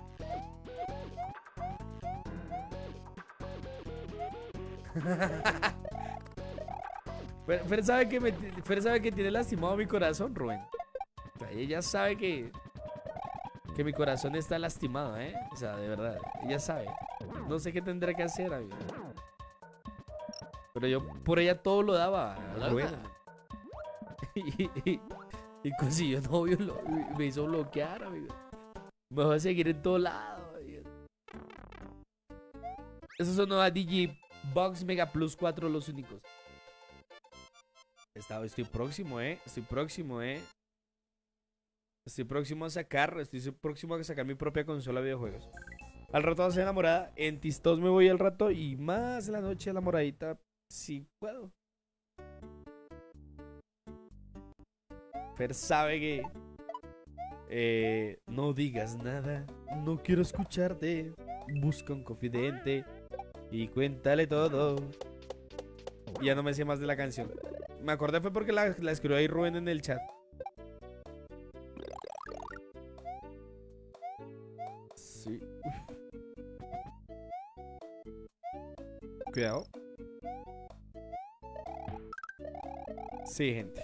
Fer, Fer sabe que me, Fer sabe que tiene lastimado mi corazón, Rubén. O sea, ella sabe que que mi corazón está lastimado, ¿eh? O sea, de verdad, ella sabe. No sé qué tendrá que hacer, amigo. Pero yo por ella todo lo daba, Rubén. Y, y, y consiguió novio, lo- me hizo bloquear, amigo. Me va a seguir en todo lado, amigo. Esos son nuevas Digibox Mega Plus cuatro los únicos. Estaba, estoy próximo, eh. Estoy próximo, eh. Estoy próximo a sacar. Estoy próximo a sacar mi propia consola de videojuegos. Al rato va a ser enamorada. En Tistos me voy al rato. Y más en la noche enamoradita. Si puedo. Fer sabe que. Eh, no digas nada. No quiero escucharte. Busca un confidente. Y cuéntale todo. Y ya no me sé más de la canción. Me acordé fue porque la, la escribió ahí Rubén en el chat. Sí. Cuidado. Sí, gente.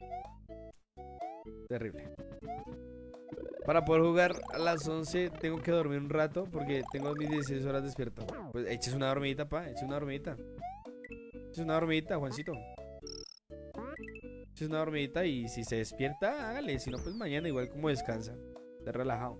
Terrible. Para poder jugar a las once tengo que dormir un rato porque tengo mis dieciséis horas despierto. Pues eches una dormidita, pa. Eches una dormidita. Eches una dormidita, Juancito. Eches una dormidita y si se despierta, hágale. Si no, pues mañana igual como descansa. Está relajado.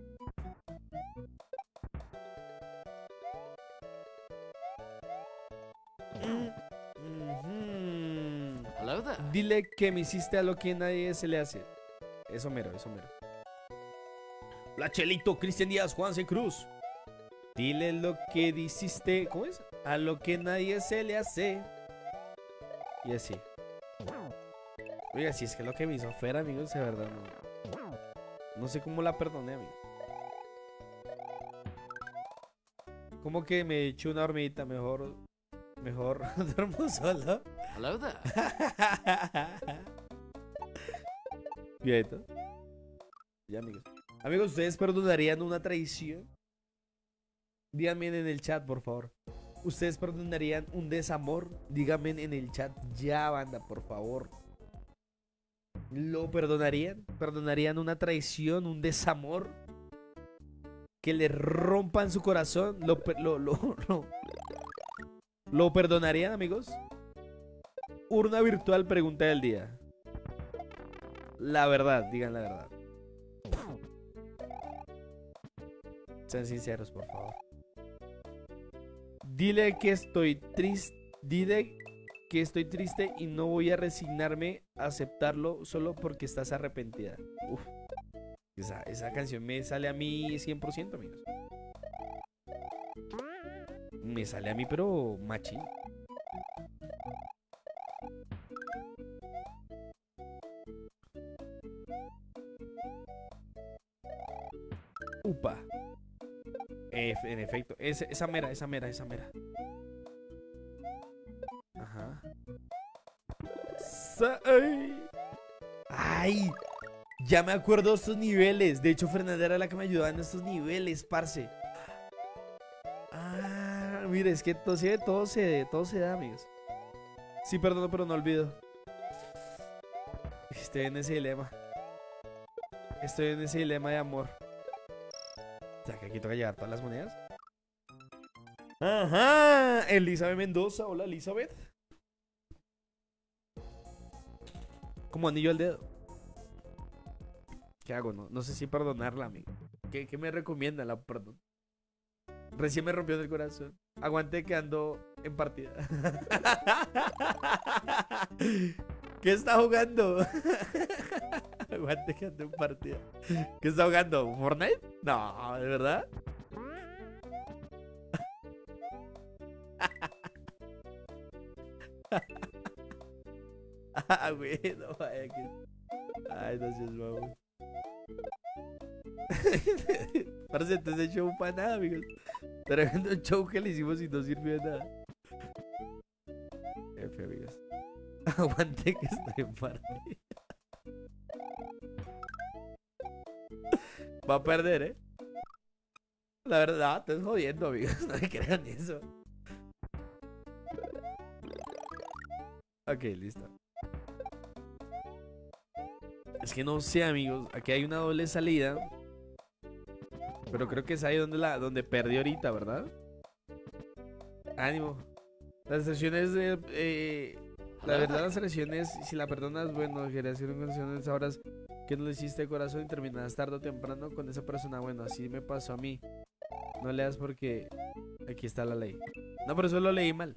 Mm, ujú. Hello there. Dile que me hiciste a lo que nadie se le hace. Eso mero, eso mero. La Chelito, Cristian Díaz, Juanse Cruz. Dile lo que hiciste, ¿cómo es? A lo que nadie se le hace. Y así. Oiga, si es que lo que me hizo Fer, amigos, de verdad no. No sé cómo la perdoné, amigo. Como que me eché una hormiguita, mejor. Mejor duermo solo. Hello there. Cuidadito. Ya, amigos. Amigos, ¿ustedes perdonarían una traición? Díganme en el chat, por favor. ¿Ustedes perdonarían un desamor? Díganme en el chat ya, banda, por favor. ¿Lo perdonarían? ¿Perdonarían una traición, un desamor? Que le rompan su corazón. ¿Lo, per- lo, lo, lo, ¿Lo perdonarían, amigos? Urna virtual, pregunta del día. La verdad, digan la verdad. Sean sinceros, por favor. Dile que estoy triste. Dile que estoy triste y no voy a resignarme a aceptarlo solo porque estás arrepentida. Uf. Esa, esa canción me sale a mí cien por ciento, amigos. Me sale a mí, pero machín. Upa. Eh, en efecto, es, esa mera, esa mera, esa mera. Ajá. Sa ay. Ay. Ya me acuerdo de estos niveles. De hecho, Fernanda era la que me ayudaba en estos niveles, parce. Ah, mire, es que todo se, todo se, todo se da, amigos. Sí, perdón, pero no olvido. Estoy en ese dilema. Estoy en ese dilema de amor. O sea, que aquí toca llevar todas las monedas. Ajá, Elizabeth Mendoza. Hola, Elizabeth. Como anillo al dedo. ¿Qué hago? No, no sé si perdonarla, amigo. ¿Qué, qué me recomienda la perdón? Recién me rompió el corazón. Aguante que ando en partida. ¿Qué está jugando? Aguante que ando en partida. ¿Qué está jugando? ¿Fortnite? No, ¿de verdad? Ah, güey, no vaya que... Ay, no seas mamón. Parece entonces show para nada, amigos. Tremendo show que le hicimos y no sirvió de nada. F, amigos. Aguante que estoy en partida. Va a perder, eh. La verdad, te estoy jodiendo, amigos. No me crean eso. Ok, listo. Es que no sé, amigos. Aquí hay una doble salida. Pero creo que es ahí donde, la, donde perdí ahorita, ¿verdad? Ánimo. Las sesiones de... Eh, la verdad, las sesiones, si la perdonas, bueno, quería hacer una canción en esas horas que no le hiciste de corazón y terminas tarde o temprano con esa persona. Bueno, así me pasó a mí. No leas porque aquí está la ley. No, pero eso lo leí mal.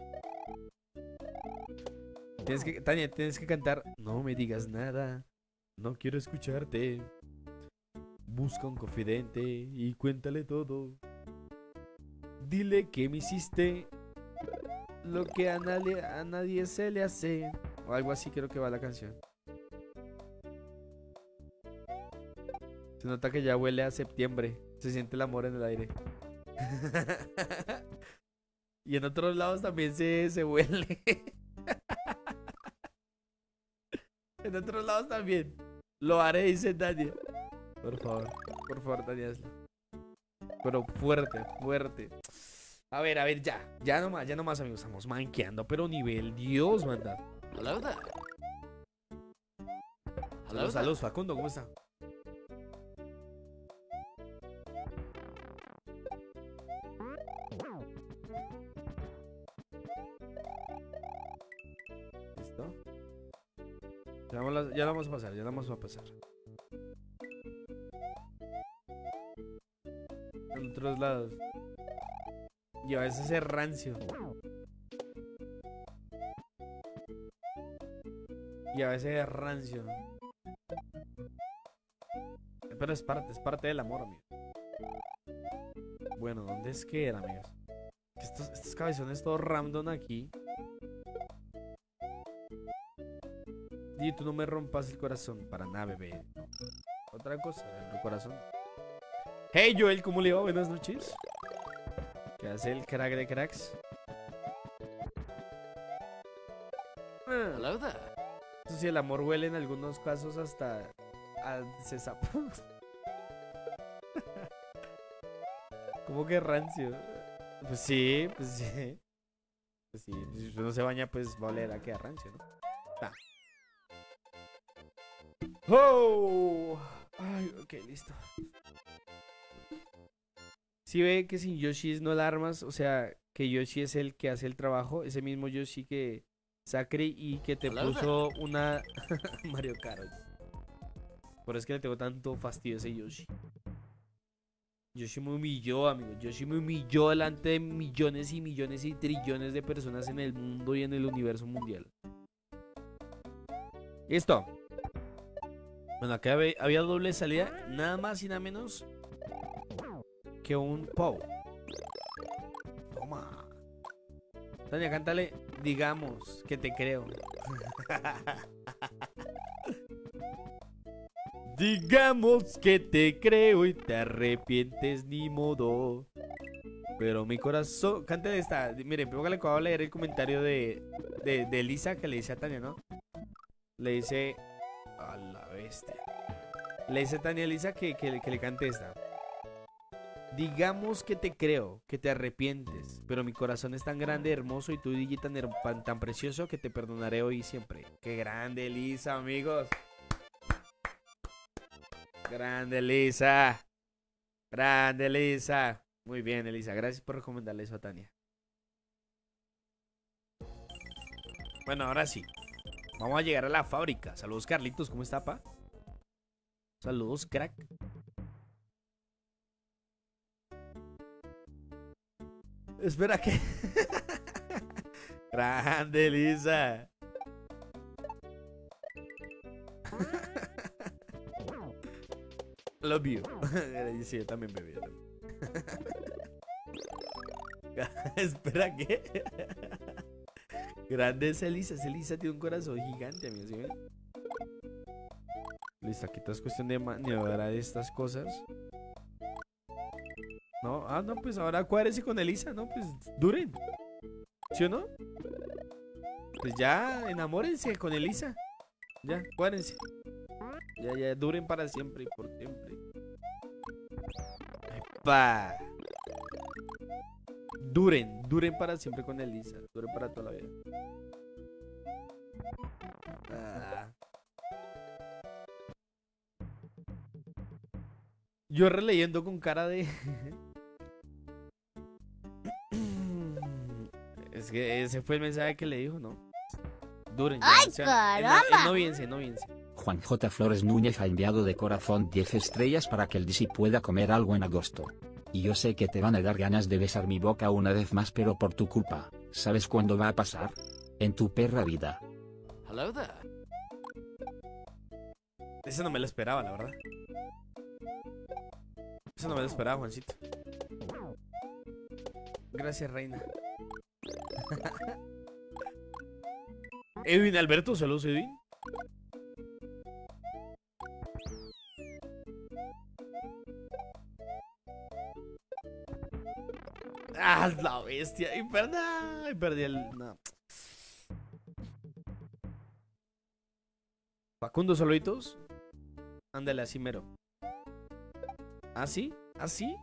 Tienes que, Tania, tienes que cantar. No me digas nada. No quiero escucharte. Busca un confidente y cuéntale todo. Dile que me hiciste lo que a nadie, a nadie se le hace. O algo así creo que va la canción. Se nota que ya huele a septiembre. Se siente el amor en el aire. Y en otros lados también se, se huele. En otros lados también. Lo haré, dice Dania. Por favor, por favor, Dania, hazlo. Pero fuerte, fuerte. A ver, a ver, ya. Ya nomás, ya nomás, amigos. Estamos manqueando, pero nivel Dios, manda. Hello there. Hello Saludos, there. saludos, Facundo, ¿cómo está? ¿Listo? Ya, vamos a- ya la vamos a pasar, ya la vamos a pasar. En otros lados. Y a veces es rancio. Y a veces es rancio. Pero es parte, es parte del amor, amigo. Bueno, ¿dónde es que era, amigos? Estos, estos cabezones todos random aquí. Y tú no me rompas el corazón. Para nada, bebé. Otra cosa, el corazón. Hey, Joel, ¿cómo le va? Buenas noches. ¿Qué hace el crack de cracks? Ah, Hello there. eso sí, el amor huele en algunos casos hasta a cesapo. ¿Cómo que rancio? Pues sí, pues sí. Pues sí, si uno se baña, pues va a oler a que a rancio, ¿no? Ah. ¡Oh! Ay, ok, listo. Si ve que sin Yoshi no la armas, o sea, que Yoshi es el que hace el trabajo, ese mismo Yoshi que Sacre y que te Hola, puso una Mario Kart. Por eso es que le tengo tanto fastidio a ese Yoshi. Yoshi me humilló, amigo. Yoshi me humilló delante de millones y millones y trillones de personas en el mundo y en el universo mundial. Listo. Bueno, acá había, había doble salida. Nada más y nada menos que un Pou. Toma. Tania, cántale. Digamos que te creo. Digamos que te creo y te arrepientes, ni modo. Pero mi corazón. Cántale esta. Miren, primero que le acabo de leer el comentario de, de, de Elisa que le dice a Tania, ¿no? Le dice. A la bestia. Le dice a Tania a Elisa que, que, que le cante esta. Digamos que te creo, que te arrepientes, pero mi corazón es tan grande, hermoso y tu D J tan, tan precioso que te perdonaré hoy y siempre. Qué grande, Elisa, amigos. Grande, Elisa. Grande, Elisa. Muy bien, Elisa. Gracias por recomendarle eso a Tania. Bueno, ahora sí. Vamos a llegar a la fábrica. Saludos, Carlitos. ¿Cómo está, pa? Saludos, crack. Espera que... Grande, Elisa. Love you. Sí, yo también bebí. Espera que... Grande es Elisa. Elisa tiene un corazón gigante, amigos. ¿Sí ven? Listo, aquí todo es cuestión de maniobrar estas cosas. No, ah, no, pues ahora cuádrese con Elisa, ¿no? Pues duren. ¿Sí o no? Pues ya, enamórense con Elisa. Ya, cuádrense. Ya, ya, duren para siempre y por siempre. ¡Epa! Duren, duren para siempre con Elisa. Duren para toda la vida. Ah. Yo releyendo con cara de... Es que ese fue el mensaje que le dijo, ¿no? Duren. Ya, ¡Ay, o sea, caramba! No, no viense, no viense. Juan J. Flores Núñez ha enviado de corazón diez estrellas para que el D C pueda comer algo en agosto. Y yo sé que te van a dar ganas de besar mi boca una vez más, pero por tu culpa. ¿Sabes cuándo va a pasar? En tu perra vida. Hello there. Eso no me lo esperaba, la verdad. Eso no me lo esperaba, Juancito. Gracias, reina. Edwin Alberto, saludos, Edwin. Ah, la bestia. Y perdí, y perdí el... No. Facundo, saluditos. Ándale, así mero. ¿Así? ¿Así?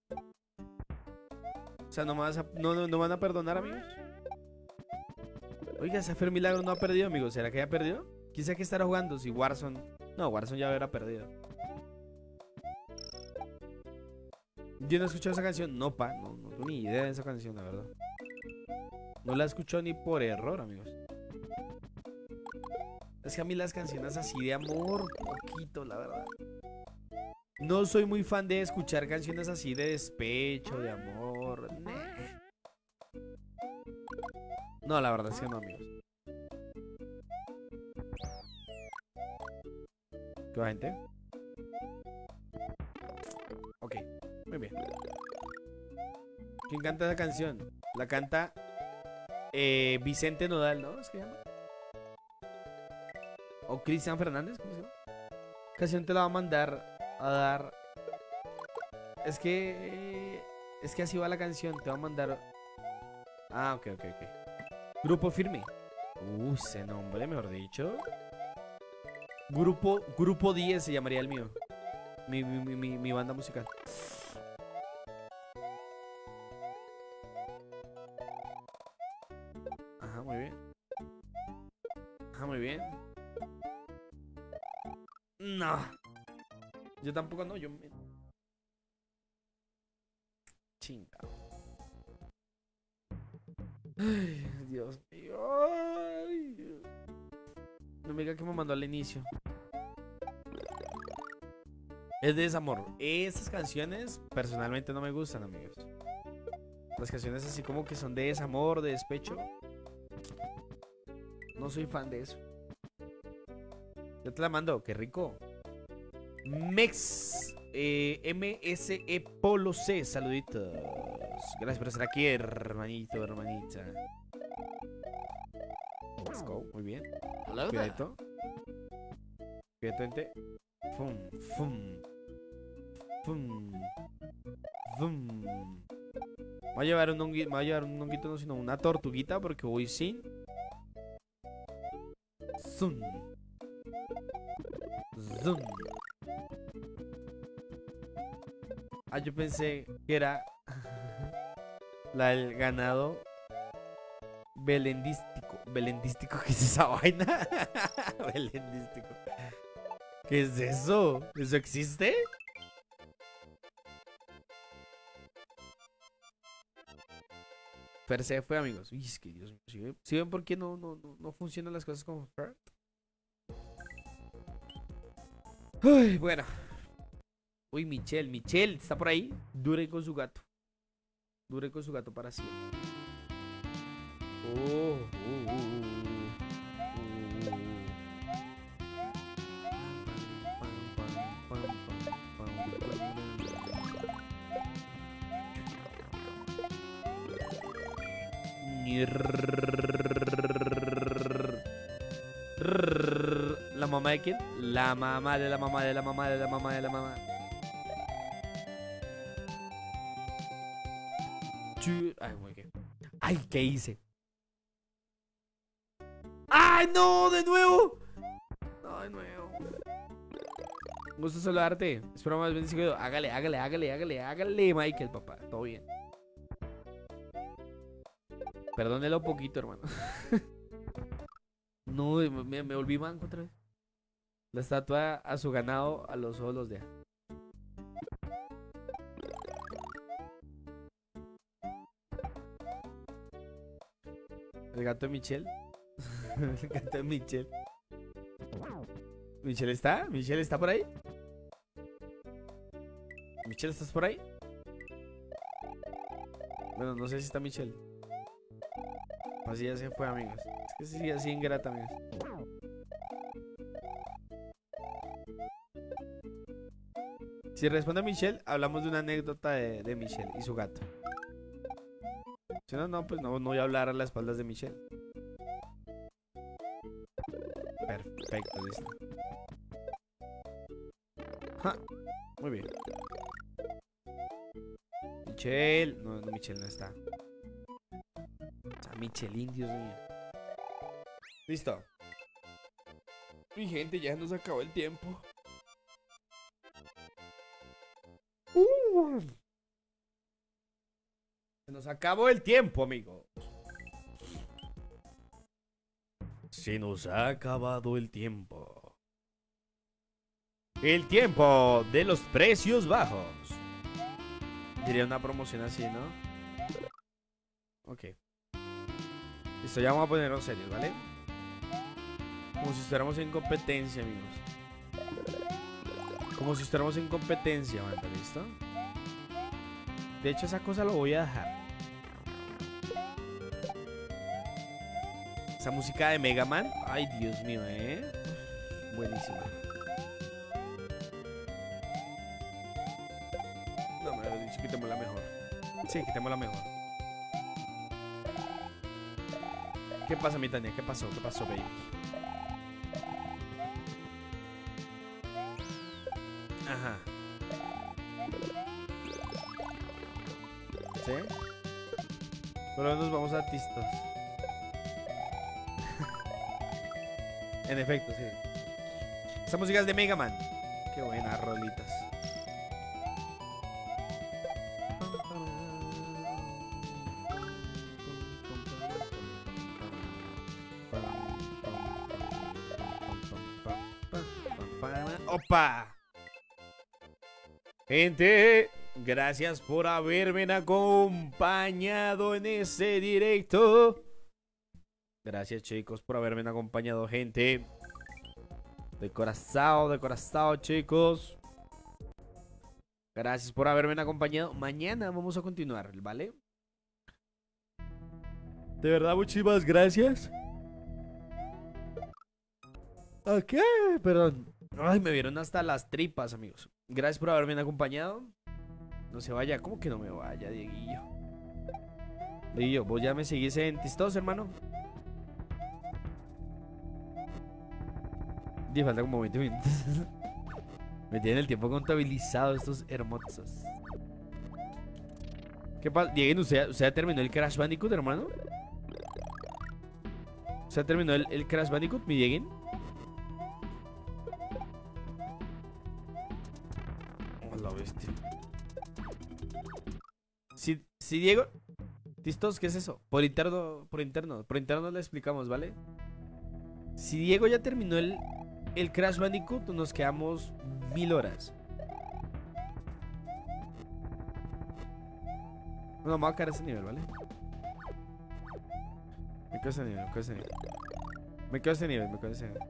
O sea, ¿no me, vas a, no, no, no van a perdonar, amigos? Oiga, ese Fer Milagro no ha perdido, amigos. ¿Será que ya perdió? Quizá que estará jugando. Si Warzone... No, Warzone ya habrá perdido. ¿Yo no he escuchado esa canción? No, pa. No, no tengo ni idea de esa canción, la verdad. No la he escuchado ni por error, amigos. Es que a mí las canciones así de amor, poquito, la verdad. No soy muy fan de escuchar canciones así de despecho, de amor. Nah. No, la verdad es que no, amigos. ¿Qué va, gente? Ok, muy bien. ¿Quién canta esa canción? La canta eh, Vicente Nodal, ¿no? ¿Es que llama? O Cristian Fernández, ¿cómo se llama? Canción te la va a mandar a dar. Es que Es que así va la canción. Te va a mandar. Ah, ok, ok, ok. Grupo Firme. Uh, ese nombre, mejor dicho. Grupo Grupo diez se llamaría el mío. Mi, mi, mi, mi banda musical. Ajá, muy bien. Ajá, muy bien. No. Yo tampoco, no, yo me... Chinga. Ay, Dios mío. Ay. No me diga que me mandó al inicio. Es de desamor. Estas canciones personalmente no me gustan, amigos. Las canciones así como que son de desamor, de despecho. No soy fan de eso. Yo te la mando, qué rico. Mex eh, M S E Polo C, saluditos. Gracias por estar aquí, hermanito, hermanita. Let's go, muy bien. Hello there. Cuidadito. Cuidadito, gente. Fum, fum. Fum. Fum. Me voy a llevar un honguito, me voy a llevar un honguito, no, sino una tortuguita porque voy sin. Zoom. Zoom. Ah, yo pensé que era la del ganado belendístico. ¿Belendístico? ¿Qué es esa vaina? Belendístico. ¿Qué es eso? ¿Eso existe? Per se fue, amigos. Uy, es que Dios mío. ¿Sí ven, ¿Sí ven por qué no, no, no, no funcionan las cosas como Fer? Uy, bueno. Uy, Michelle, Michelle, ¿está por ahí? Dure con su gato. Dure con su gato para siempre. Oh, oh, oh, oh. ¿La mamá de quién? La mamá de la mamá de la mamá de la mamá de la mamá. Ay, muy bien. Ay, ¿qué hice? ¡Ay, no! ¡De nuevo! No, de nuevo. Un gusto saludarte. Espero más bendición. Hágale, hágale, hágale, hágale, hágale, Michael, papá. Todo bien. Perdónelo poquito, hermano. No, me, me volví manco otra vez. La estatua a su ganado a los ojos los deja. El gato de Michelle. El gato de Michelle. ¿Michelle está? ¿Michelle está por ahí? ¿Michelle, estás por ahí? Bueno, no sé si está Michelle. Así ya se fue, amigos. Es que sí, así ingrata, amigos. Si responde Michelle, hablamos de una anécdota de, de Michelle y su gato. Si no, no, pues no, no voy a hablar a las espaldas de Michelle. Perfecto, listo. Ja, muy bien. Michelle. No, no, Michelle no está. O sea, Michelin, Dios mío. Listo. Mi gente, ya nos acabó el tiempo. Uh. Se nos acabó el tiempo, amigo. Se nos ha acabado el tiempo. El tiempo de los precios bajos. Diría una promoción así, ¿no? Ok. Listo, ya vamos a ponernos serios, ¿vale? Como si estuviéramos en competencia, amigos. Como si estuviéramos en competencia, ¿vale? ¿Listo? De hecho, esa cosa lo voy a dejar. Esa música de Mega Man. Ay, Dios mío, ¿eh? Buenísima. No, me había dicho, quitémosla mejor. Sí, quitémosla mejor. ¿Qué pasa, mi Tania? ¿Qué pasó? ¿Qué pasó, baby? Ajá. ¿Sí? Pero nos vamos a artistas. En efecto, sí. Esta música es de Mega Man. Qué buenas rolitas. ¡Opa! Gente, gracias por haberme acompañado en ese directo. Gracias, chicos, por haberme acompañado, gente. De corazón, de corazón, chicos. Gracias por haberme acompañado. Mañana vamos a continuar, ¿vale? De verdad, muchísimas gracias. Ok, perdón. Ay, me vieron hasta las tripas, amigos. Gracias por haberme acompañado. No se vaya, ¿cómo que no me vaya, Dieguillo? Dieguillo, ¿vos ya me seguís en Tistos, hermano? Y falta como veinte minutos. Me tienen el tiempo contabilizado estos hermosos. ¿Qué pasa? Diego, ¿usted, ¿usted ya terminó el Crash Bandicoot, hermano? ¿Usted ya terminó el, el Crash Bandicoot, mi Diego? Hola, bestia. Si, si Diego... ¿Tistos? ¿Qué es eso? Por interno, por interno, por interno le explicamos, ¿vale? Si Diego ya terminó el, el Crash Bandicoot, nos quedamos mil horas. No, me voy a caer a ese nivel, ¿vale? Me quedo a ese nivel, me quedo a ese nivel. Me quedo a ese nivel, me quedo a ese nivel.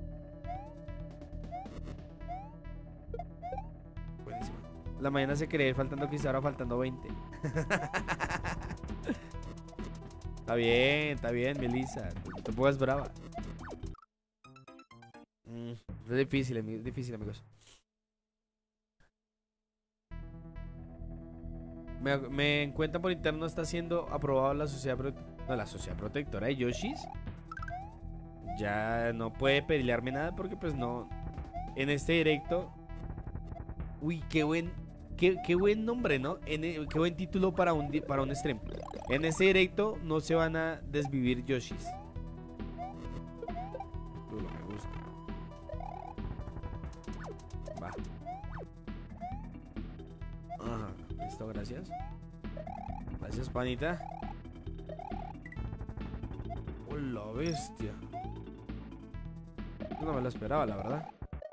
Buenísimo. La mañana se cree faltando quince, ahora faltando veinte. Está bien, está bien, Melissa. No te pongas brava. Mm, es difícil, es difícil, amigos. Me, me encuentran por interno, está siendo aprobado la sociedad, pro, no, la sociedad protectora de Yoshis. Ya no puede pelearme nada porque pues no. En este directo. Uy, qué buen. Qué, qué buen nombre, ¿no? En el, qué buen título para un, para un stream. En este directo no se van a desvivir Yoshis. Uy, me gusta. Va. Ajá, listo, gracias. Gracias, panita. ¡Hola, bestia! No me lo esperaba, la verdad.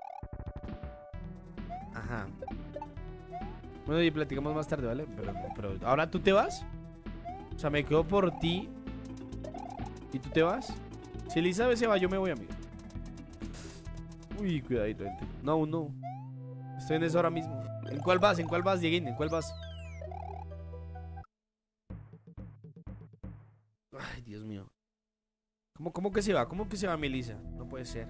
Ajá. Bueno, y platicamos más tarde, ¿vale? Pero, pero ¿ahora tú te vas? O sea, me quedo por ti. ¿Y tú te vas? Si Elizabeth se va, yo me voy, amigo. Uy, cuidadito, gente. No, aún no. Estoy en eso ahora mismo. ¿En cuál vas? ¿En cuál vas, Dieguín? ¿En cuál vas? Ay, Dios mío. ¿Cómo, cómo que se va? ¿Cómo que se va, Melissa? No puede ser.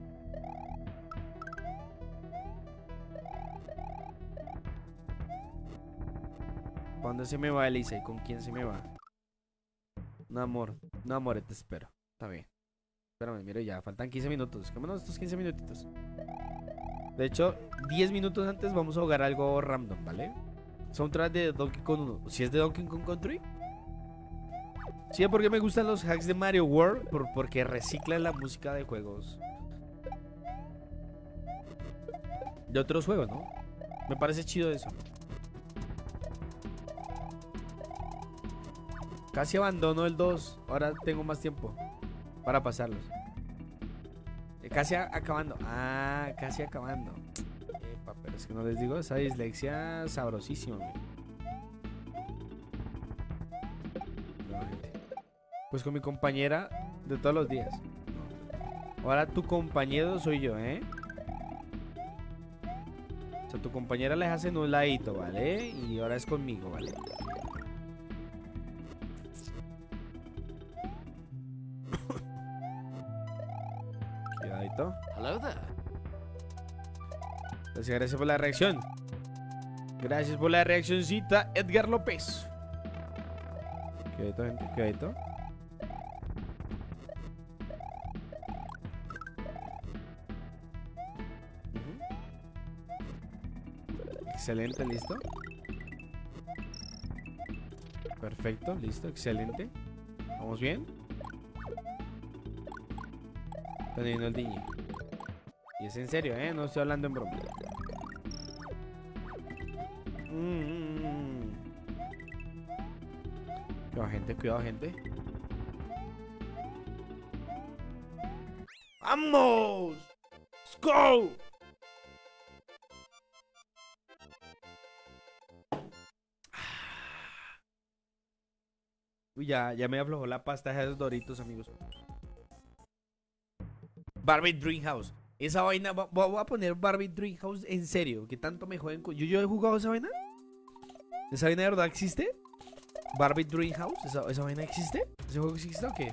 ¿Para dónde se me va, Elisa? ¿Y con quién se me va? No, amor. No, amor, te espero. Está bien. Espérame, mira, ya faltan quince minutos. Quémonos estos quince minutitos. De hecho, diez minutos antes vamos a jugar algo random, ¿vale? Soundtrack de Donkey Kong uno. ¿Si es de Donkey Kong Country? Sí, porque me gustan los hacks de Mario World. Por, porque reciclan la música de juegos. De otros juegos, ¿no? Me parece chido eso. Casi abandono el dos. Ahora tengo más tiempo para pasarlos. Eh, casi a acabando. Ah, casi acabando. Epa, pero es que no les digo, esa dislexia sabrosísima. No, gente. Pues con mi compañera de todos los días. Ahora tu compañero soy yo, ¿eh? O sea, tu compañera les hace en un ladito, ¿vale? Y ahora es conmigo, ¿vale? Hello there. Gracias, gracias por la reacción. Gracias por la reaccioncita, Edgar López. Cuidadito, gente, cuidadito. Uh-huh. Excelente, listo. Perfecto, listo, excelente. ¿Vamos bien? Teniendo el diño. Y es en serio, ¿eh? No estoy hablando en broma. Mm-hmm. Cuidado, gente, cuidado, gente. ¡Vamos! ¡Let's go! Uy, ya, ya me aflojó la pasta de esos doritos, amigos. Barbie Dreamhouse. Esa vaina, voy a poner Barbie Dreamhouse en serio. Que tanto me joden con... ¿Yo, yo he jugado esa vaina? ¿Esa vaina de verdad existe? ¿Barbie Dream House? ¿Esa, esa vaina existe? ¿Ese juego existe o qué?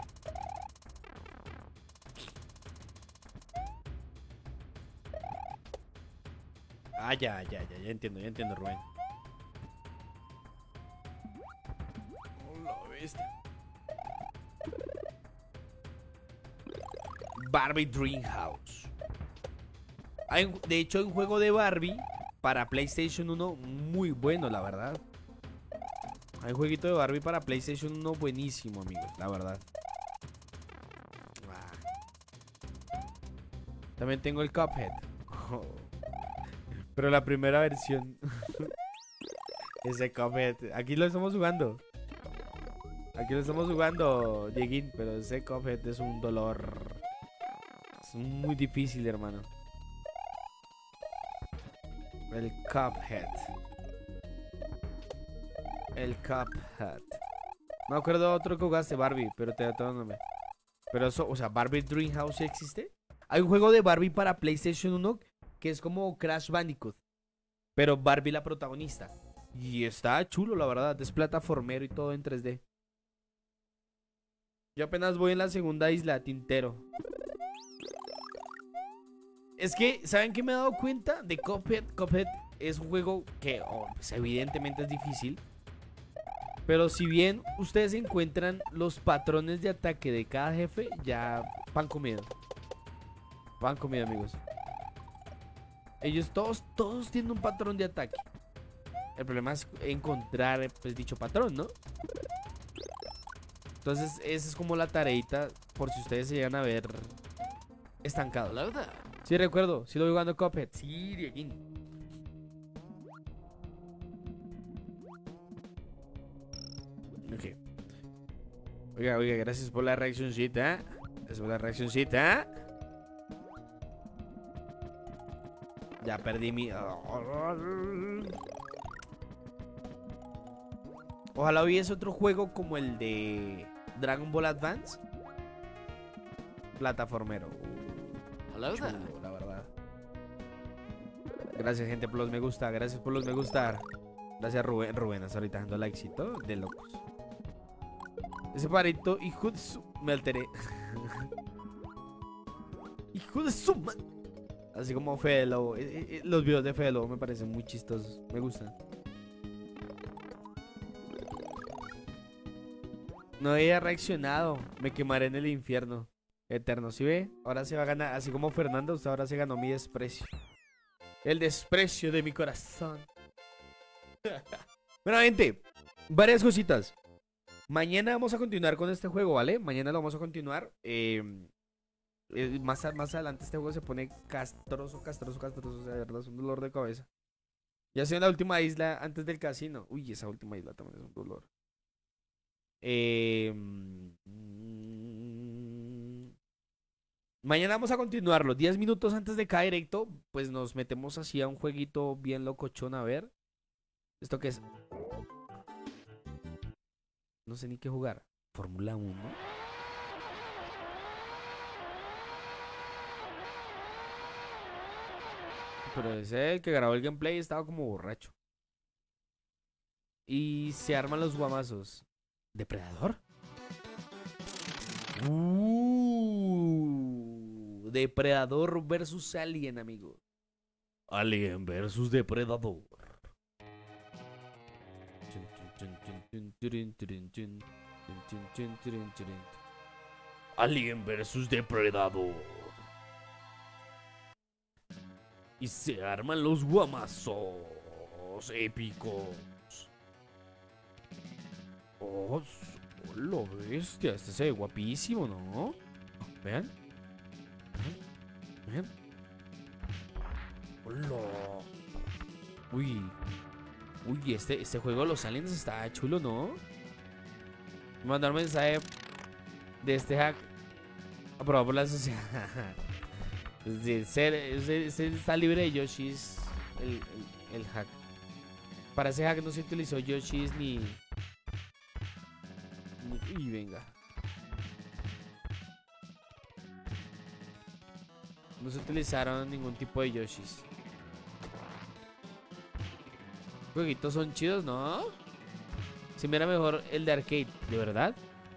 Ah, ya, ya, ya, ya entiendo, ya entiendo, Rubén. Oh, la bestia. Barbie Dream House. Hay, de hecho, hay un juego de Barbie para PlayStation uno muy bueno, la verdad. Hay un jueguito de Barbie para PlayStation uno buenísimo, amigos, la verdad. Ah. También tengo el Cuphead. Oh. Pero la primera versión. Ese Cuphead. Aquí lo estamos jugando. Aquí lo estamos jugando, Dieguín. Pero ese Cuphead es un dolor. Es muy difícil, hermano. El Cuphead. El Cuphead. No me acuerdo de otro que jugaste, Barbie, pero te da todo el nombre. Pero eso, o sea, Barbie Dream House ¿sí existe? Hay un juego de Barbie para PlayStation uno que es como Crash Bandicoot, pero Barbie la protagonista. Y está chulo, la verdad. Es plataformero y todo en tres D. Yo apenas voy en la segunda isla, Tintero. Es que, ¿saben qué me he dado cuenta? De Cuphead. Cuphead es un juego que oh, pues evidentemente es difícil. Pero si bien ustedes encuentran los patrones de ataque de cada jefe, ya pan comido. Pan comido, amigos. Ellos todos, todos tienen un patrón de ataque. El problema es encontrar, pues, dicho patrón, ¿no? Entonces, esa es como la tareita, por si ustedes se llegan a ver estancados. Hello there. Sí, recuerdo, sí lo voy jugando Cuphead. Sí, Dieguín. Ok. Oiga, oiga, gracias por la reaccioncita. Gracias por la reaccioncita. Ya perdí mi... Ojalá hubiese otro juego como el de Dragon Ball Advance. Plataformero. Hello there. Chulo, la verdad. Gracias, gente, por los me gusta. Gracias por los me gusta. Gracias, Rubén. Rubén, hasta ahorita dando likecito de locos. Ese parito, hijo de su... Me alteré. Hijo de su... man- Así como Fede Lobo. Eh, eh, los videos de Fede Lobo me parecen muy chistosos. Me gustan. No había reaccionado. Me quemaré en el infierno eterno. ¿Sí ve? Ahora se va a ganar. Así como Fernando, usted ahora se ganó mi desprecio. El desprecio de mi corazón. Bueno, gente, varias cositas. Mañana vamos a continuar con este juego, ¿vale? Mañana lo vamos a continuar. Eh, eh, más, a- más adelante este juego se pone castroso, castroso, castroso. O sea, de verdad es un dolor de cabeza. Ya sea en la última isla antes del casino. Uy, esa última isla también es un dolor. Eh, mm, mañana vamos a continuarlo. diez minutos antes de cada directo, pues nos metemos así a un jueguito bien locochón. A ver. ¿Esto qué es? No sé ni qué jugar. Fórmula uno. Pero ese el que grabó el gameplay estaba como borracho. Y se arman los guamazos. ¿Depredador? Uh, Depredador versus Alien, amigo. Alien versus Depredador. Alien versus Depredador. Y se arman los guamazos épicos. Oh, lo bestia. Este se ve guapísimo, ¿no? Vean. Vean. Hola. Uy. Uy, este, este juego de los aliens está chulo, ¿no? Me mandaron un mensaje de este hack aprobado por la sociedad. De ser, ese- ese está libre de Yoshi's el, el, el hack. Para ese hack no se utilizó Yoshi's ni... ni uy, venga. No se utilizaron ningún tipo de Yoshi's. Jueguitos son chidos, ¿no? Si me era mejor el de arcade, ¿de verdad?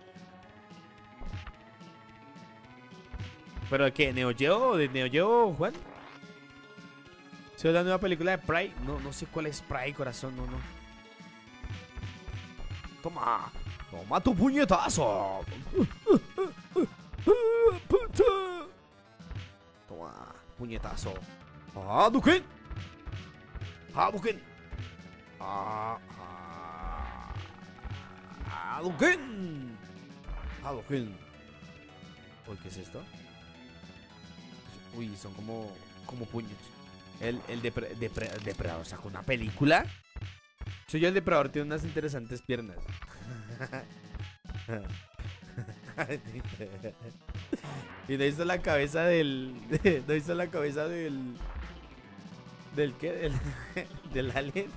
¿Pero de qué? ¿Neo Geo? ¿De Neo Geo, Juan? ¿Se ve la nueva película de Pride? No, no sé cuál es Pride, corazón, no, no. Toma, toma tu puñetazo. Toma, puñetazo. Hadouken. Hadouken. Ah, ah, Hadouken. Hadouken. Uy, ¿qué es esto? Uy, son como, como puños. El, el depre, depre, depredador sacó una película. Soy yo el depredador, tiene unas interesantes piernas. Y no hizo la cabeza del. No hizo la cabeza del. ¿Del qué? Del, del alien.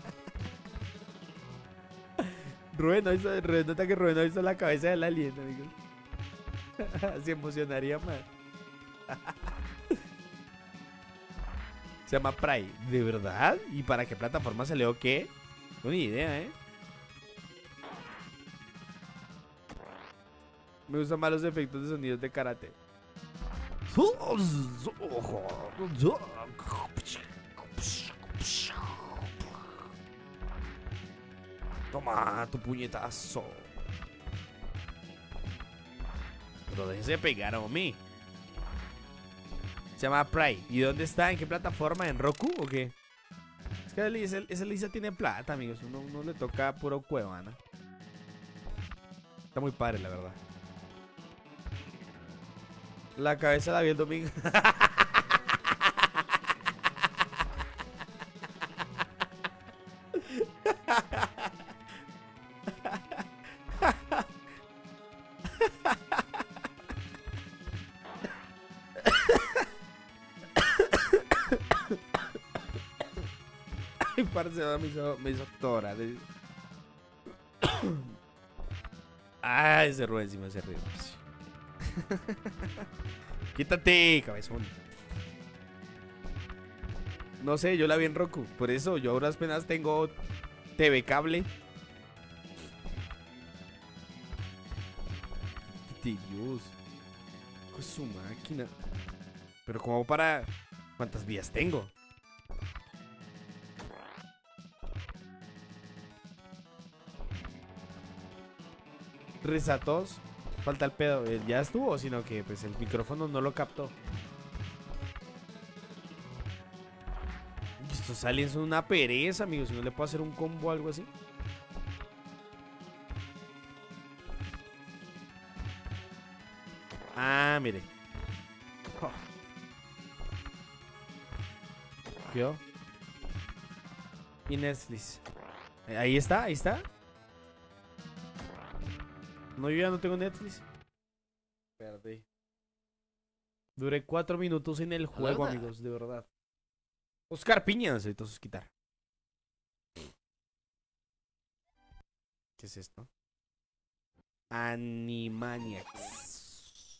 Rubén no hizo. Rubén, nota que Rubén no hizo la cabeza del alien, amigos. Se emocionaría más. Se llama Pride. ¿De verdad? ¿Y para qué plataforma salió qué? No tengo ni idea, ¿eh? Me gustan más los efectos de sonidos de karate. Toma tu puñetazo. Pero déjese pegar a mí. Se llama Pride. ¿Y dónde está? ¿En qué plataforma? ¿En Roku o qué? Es que esa, esa Lisa tiene plata, amigos. Uno, uno le toca puro cuevana. Está muy padre, la verdad. La cabeza la vi el domingo. Ay, parce, me hizo, me hizo torar. Ay, ese Rubén sí me hace reír. Quítate, cabezón. No sé, yo la vi en Roku. Por eso, yo ahora apenas tengo T V cable. Dios. Con su máquina. Pero como para... ¿Cuántas vías tengo? Resatos. Falta el pedo. Ya estuvo, sino que pues el micrófono no lo captó. Estos aliens son una pereza, amigos. Si no le puedo hacer un combo o algo así. Ah, mire. Oh. ¿Qué? Y Netflix. Ahí está, ahí está. No, yo ya no tengo Netflix. Perdí. Duré cuatro minutos en el juego, amigos, de verdad. Oscar Piña, necesito quitar. ¿Qué es esto? Animaniacs.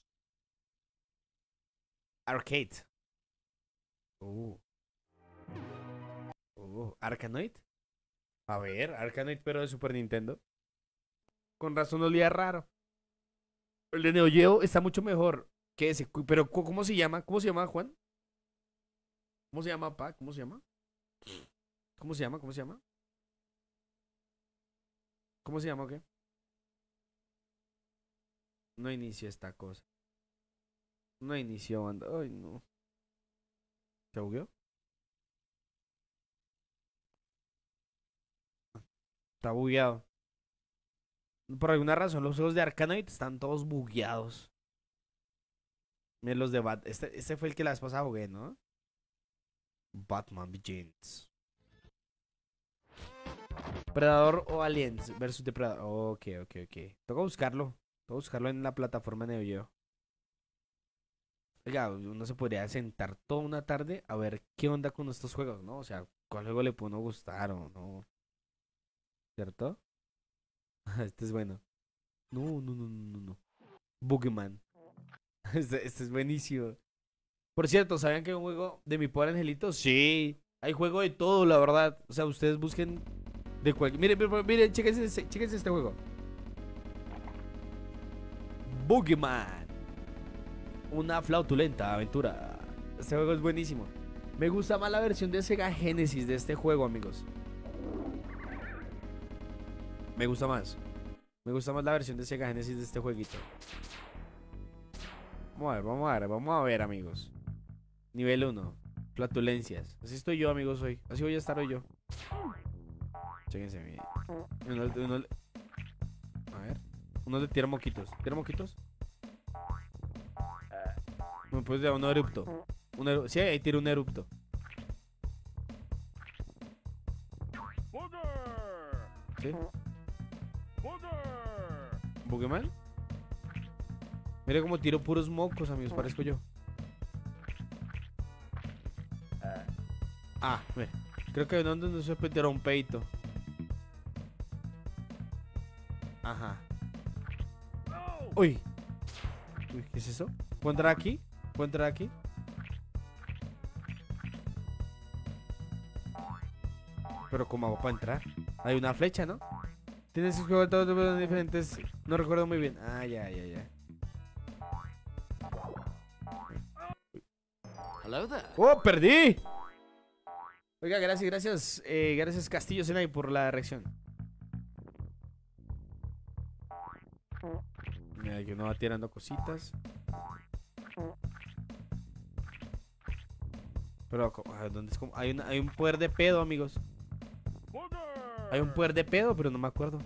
Arcade. Uh. Uh. Arkanoid. A ver, Arkanoid, pero de Super Nintendo. Con razón olía raro. El de Neo Geo está mucho mejor que ese. Pero, ¿cómo se llama? ¿Cómo se llama, Juan? ¿Cómo se llama, pa? ¿Cómo se llama? ¿Cómo se llama? ¿Cómo se llama? ¿Cómo se llama o qué? No inició esta cosa. No inició, banda. Ay, no. ¿Se bugueó? Está bugueado. Por alguna razón los juegos de Arkanoid están todos bugueados. Miren los de Bat. Este, este fue el que la vez pasada jugué, ¿no? Batman Begins. Predador o Aliens versus Depredador. Ok, ok, ok. Toca buscarlo. Toca buscarlo en la plataforma Neo Geo. Oiga, uno se podría sentar toda una tarde a ver qué onda con estos juegos, ¿no? O sea, cuál juego le puede uno gustar o no. ¿Cierto? Este es bueno. No, no, no, no, no. Boogeyman. Este, este es buenísimo. Por cierto, ¿sabían que hay un juego de Mi Pobre Angelito? Sí. Hay juego de todo, la verdad. O sea, ustedes busquen de cualquier... Miren, miren, miren, chéquense, este- chéquense este juego. Boogeyman. Una flautulenta aventura. Este juego es buenísimo. Me gusta más la versión de Sega Genesis de este juego, amigos. Me gusta más. Me gusta más la versión de Sega Genesis de este jueguito. Vamos a ver, vamos a ver, vamos a ver, amigos. Nivel uno. Flatulencias. Así estoy yo, amigos, hoy. Así voy a estar hoy yo. Chéquense mi... Uno, uno... A ver. Uno le tira moquitos. ¿Tira moquitos? Me puedes dar un erupto. Un eru... Sí, ahí tira un erupto. ¿Sí? ¿Boogeyman? Mira cómo tiro puros mocos, amigos. Parezco yo. Ah, mira. Creo que no, no se puede tirar un peito. Ajá. Uy. Uy, ¿qué es eso? ¿Puedo entrar aquí? ¿Puedo entrar aquí? Pero ¿cómo hago para entrar? Hay una flecha, ¿no? Tienes que jugar todos diferentes. No recuerdo muy bien. Ah, ya, ya, ya. Hello there. ¡Oh, perdí! Oiga, gracias, gracias. Eh, gracias, Castillo Senay, por la reacción. Mira, que uno va tirando cositas. Pero, ¿dónde es como? Hay, una, hay un poder de pedo, amigos. Hay un poder de pedo, pero no me acuerdo.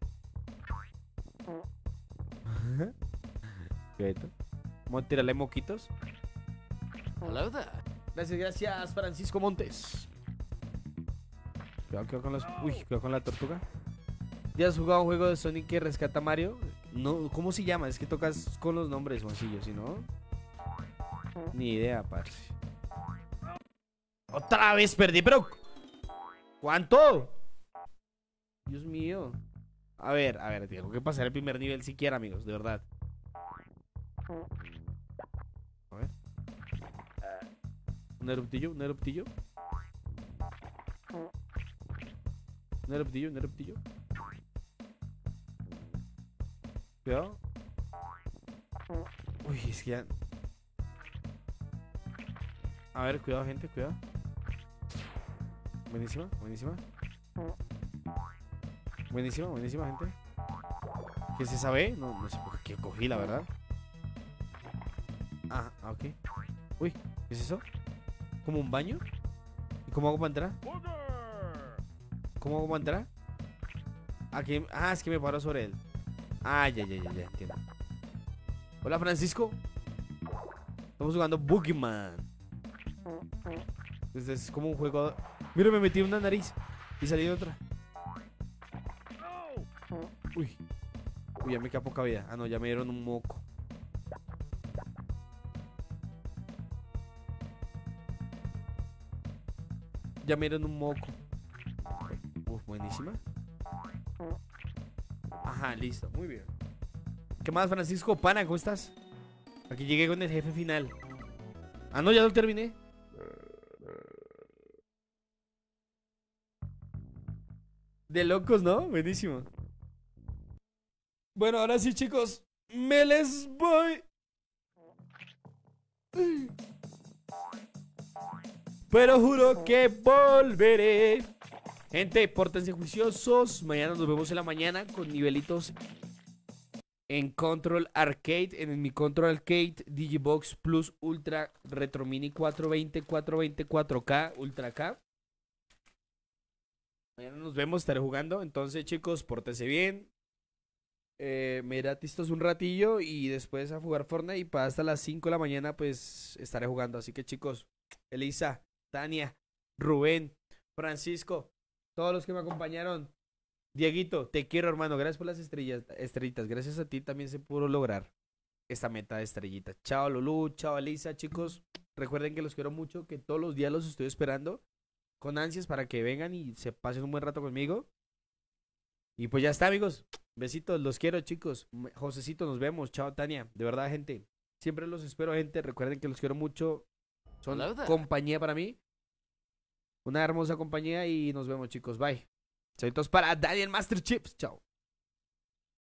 Vamos a tirarle moquitos. Hello there. Gracias, gracias, Francisco Montes. Cuidado, cuidado con los... Uy, cuidado con la tortuga. ¿Ya has jugado un juego de Sonic que rescata a Mario? No, ¿cómo se llama? Es que tocas con los nombres, Juancillo, si no... Ni idea, parce. ¡Otra vez perdí! ¡Pero! ¿Cuánto? Dios mío. A ver, a ver, tengo que pasar el primer nivel siquiera, amigos, de verdad. A ver. Un eruptillo, un eruptillo. Un eruptillo, un eruptillo. Cuidado. Uy, es que ya... A ver, cuidado, gente, cuidado. Buenísima, buenísima. Buenísima, buenísima, gente. ¿Qué se sabe? No, no sé por qué cogí, la verdad. Ah, ok. Uy, ¿qué es eso? ¿Como un baño? ¿Y cómo hago para entrar? ¿Cómo hago para entrar? Aquí... Ah, es que me paro sobre él. Ah, ya, ya, ya, ya, entiendo. Hola, Francisco. Estamos jugando Boogeyman. Este es como un juego... Mira, me metí en una nariz y salí de otra. Uy. Uy, ya me queda poca vida. Ah, no, ya me dieron un moco. Ya me dieron un moco. Uf, buenísima. Ajá, listo, muy bien. ¿Qué más, Francisco? Pana, ¿cómo estás? Aquí llegué con el jefe final. Ah, no, ya lo terminé. De locos, ¿no? Buenísimo. Bueno, ahora sí, chicos. Me les voy. Pero juro que volveré. Gente, pórtense juiciosos. Mañana nos vemos en la mañana con nivelitos en Control Arcade. En mi Control Arcade Digibox Plus Ultra Retro Mini cuatrocientos veinte, cuatrocientos veinte, cuatro K, Ultra K. Mañana nos vemos, estaré jugando. Entonces, chicos, pórtense bien. Eh, me iré a Tistos un ratillo y después a jugar Fortnite. Y para hasta las cinco de la mañana, pues estaré jugando. Así que, chicos, Elisa, Tania, Rubén, Francisco, todos los que me acompañaron. Dieguito, te quiero, hermano. Gracias por las estrellas, estrellitas. Gracias a ti también se pudo lograr esta meta de estrellitas. Chao, Lulu. Chao, Elisa, chicos. Recuerden que los quiero mucho, que todos los días los estoy esperando con ansias para que vengan y se pasen un buen rato conmigo. Y pues ya está, amigos. Besitos, los quiero, chicos. Josecito, nos vemos. Chao, Tania. De verdad, gente. Siempre los espero, gente. Recuerden que los quiero mucho. Son compañía para mí. Una hermosa compañía y nos vemos, chicos. Bye. Saludos para Daniel Master Chips. Chao.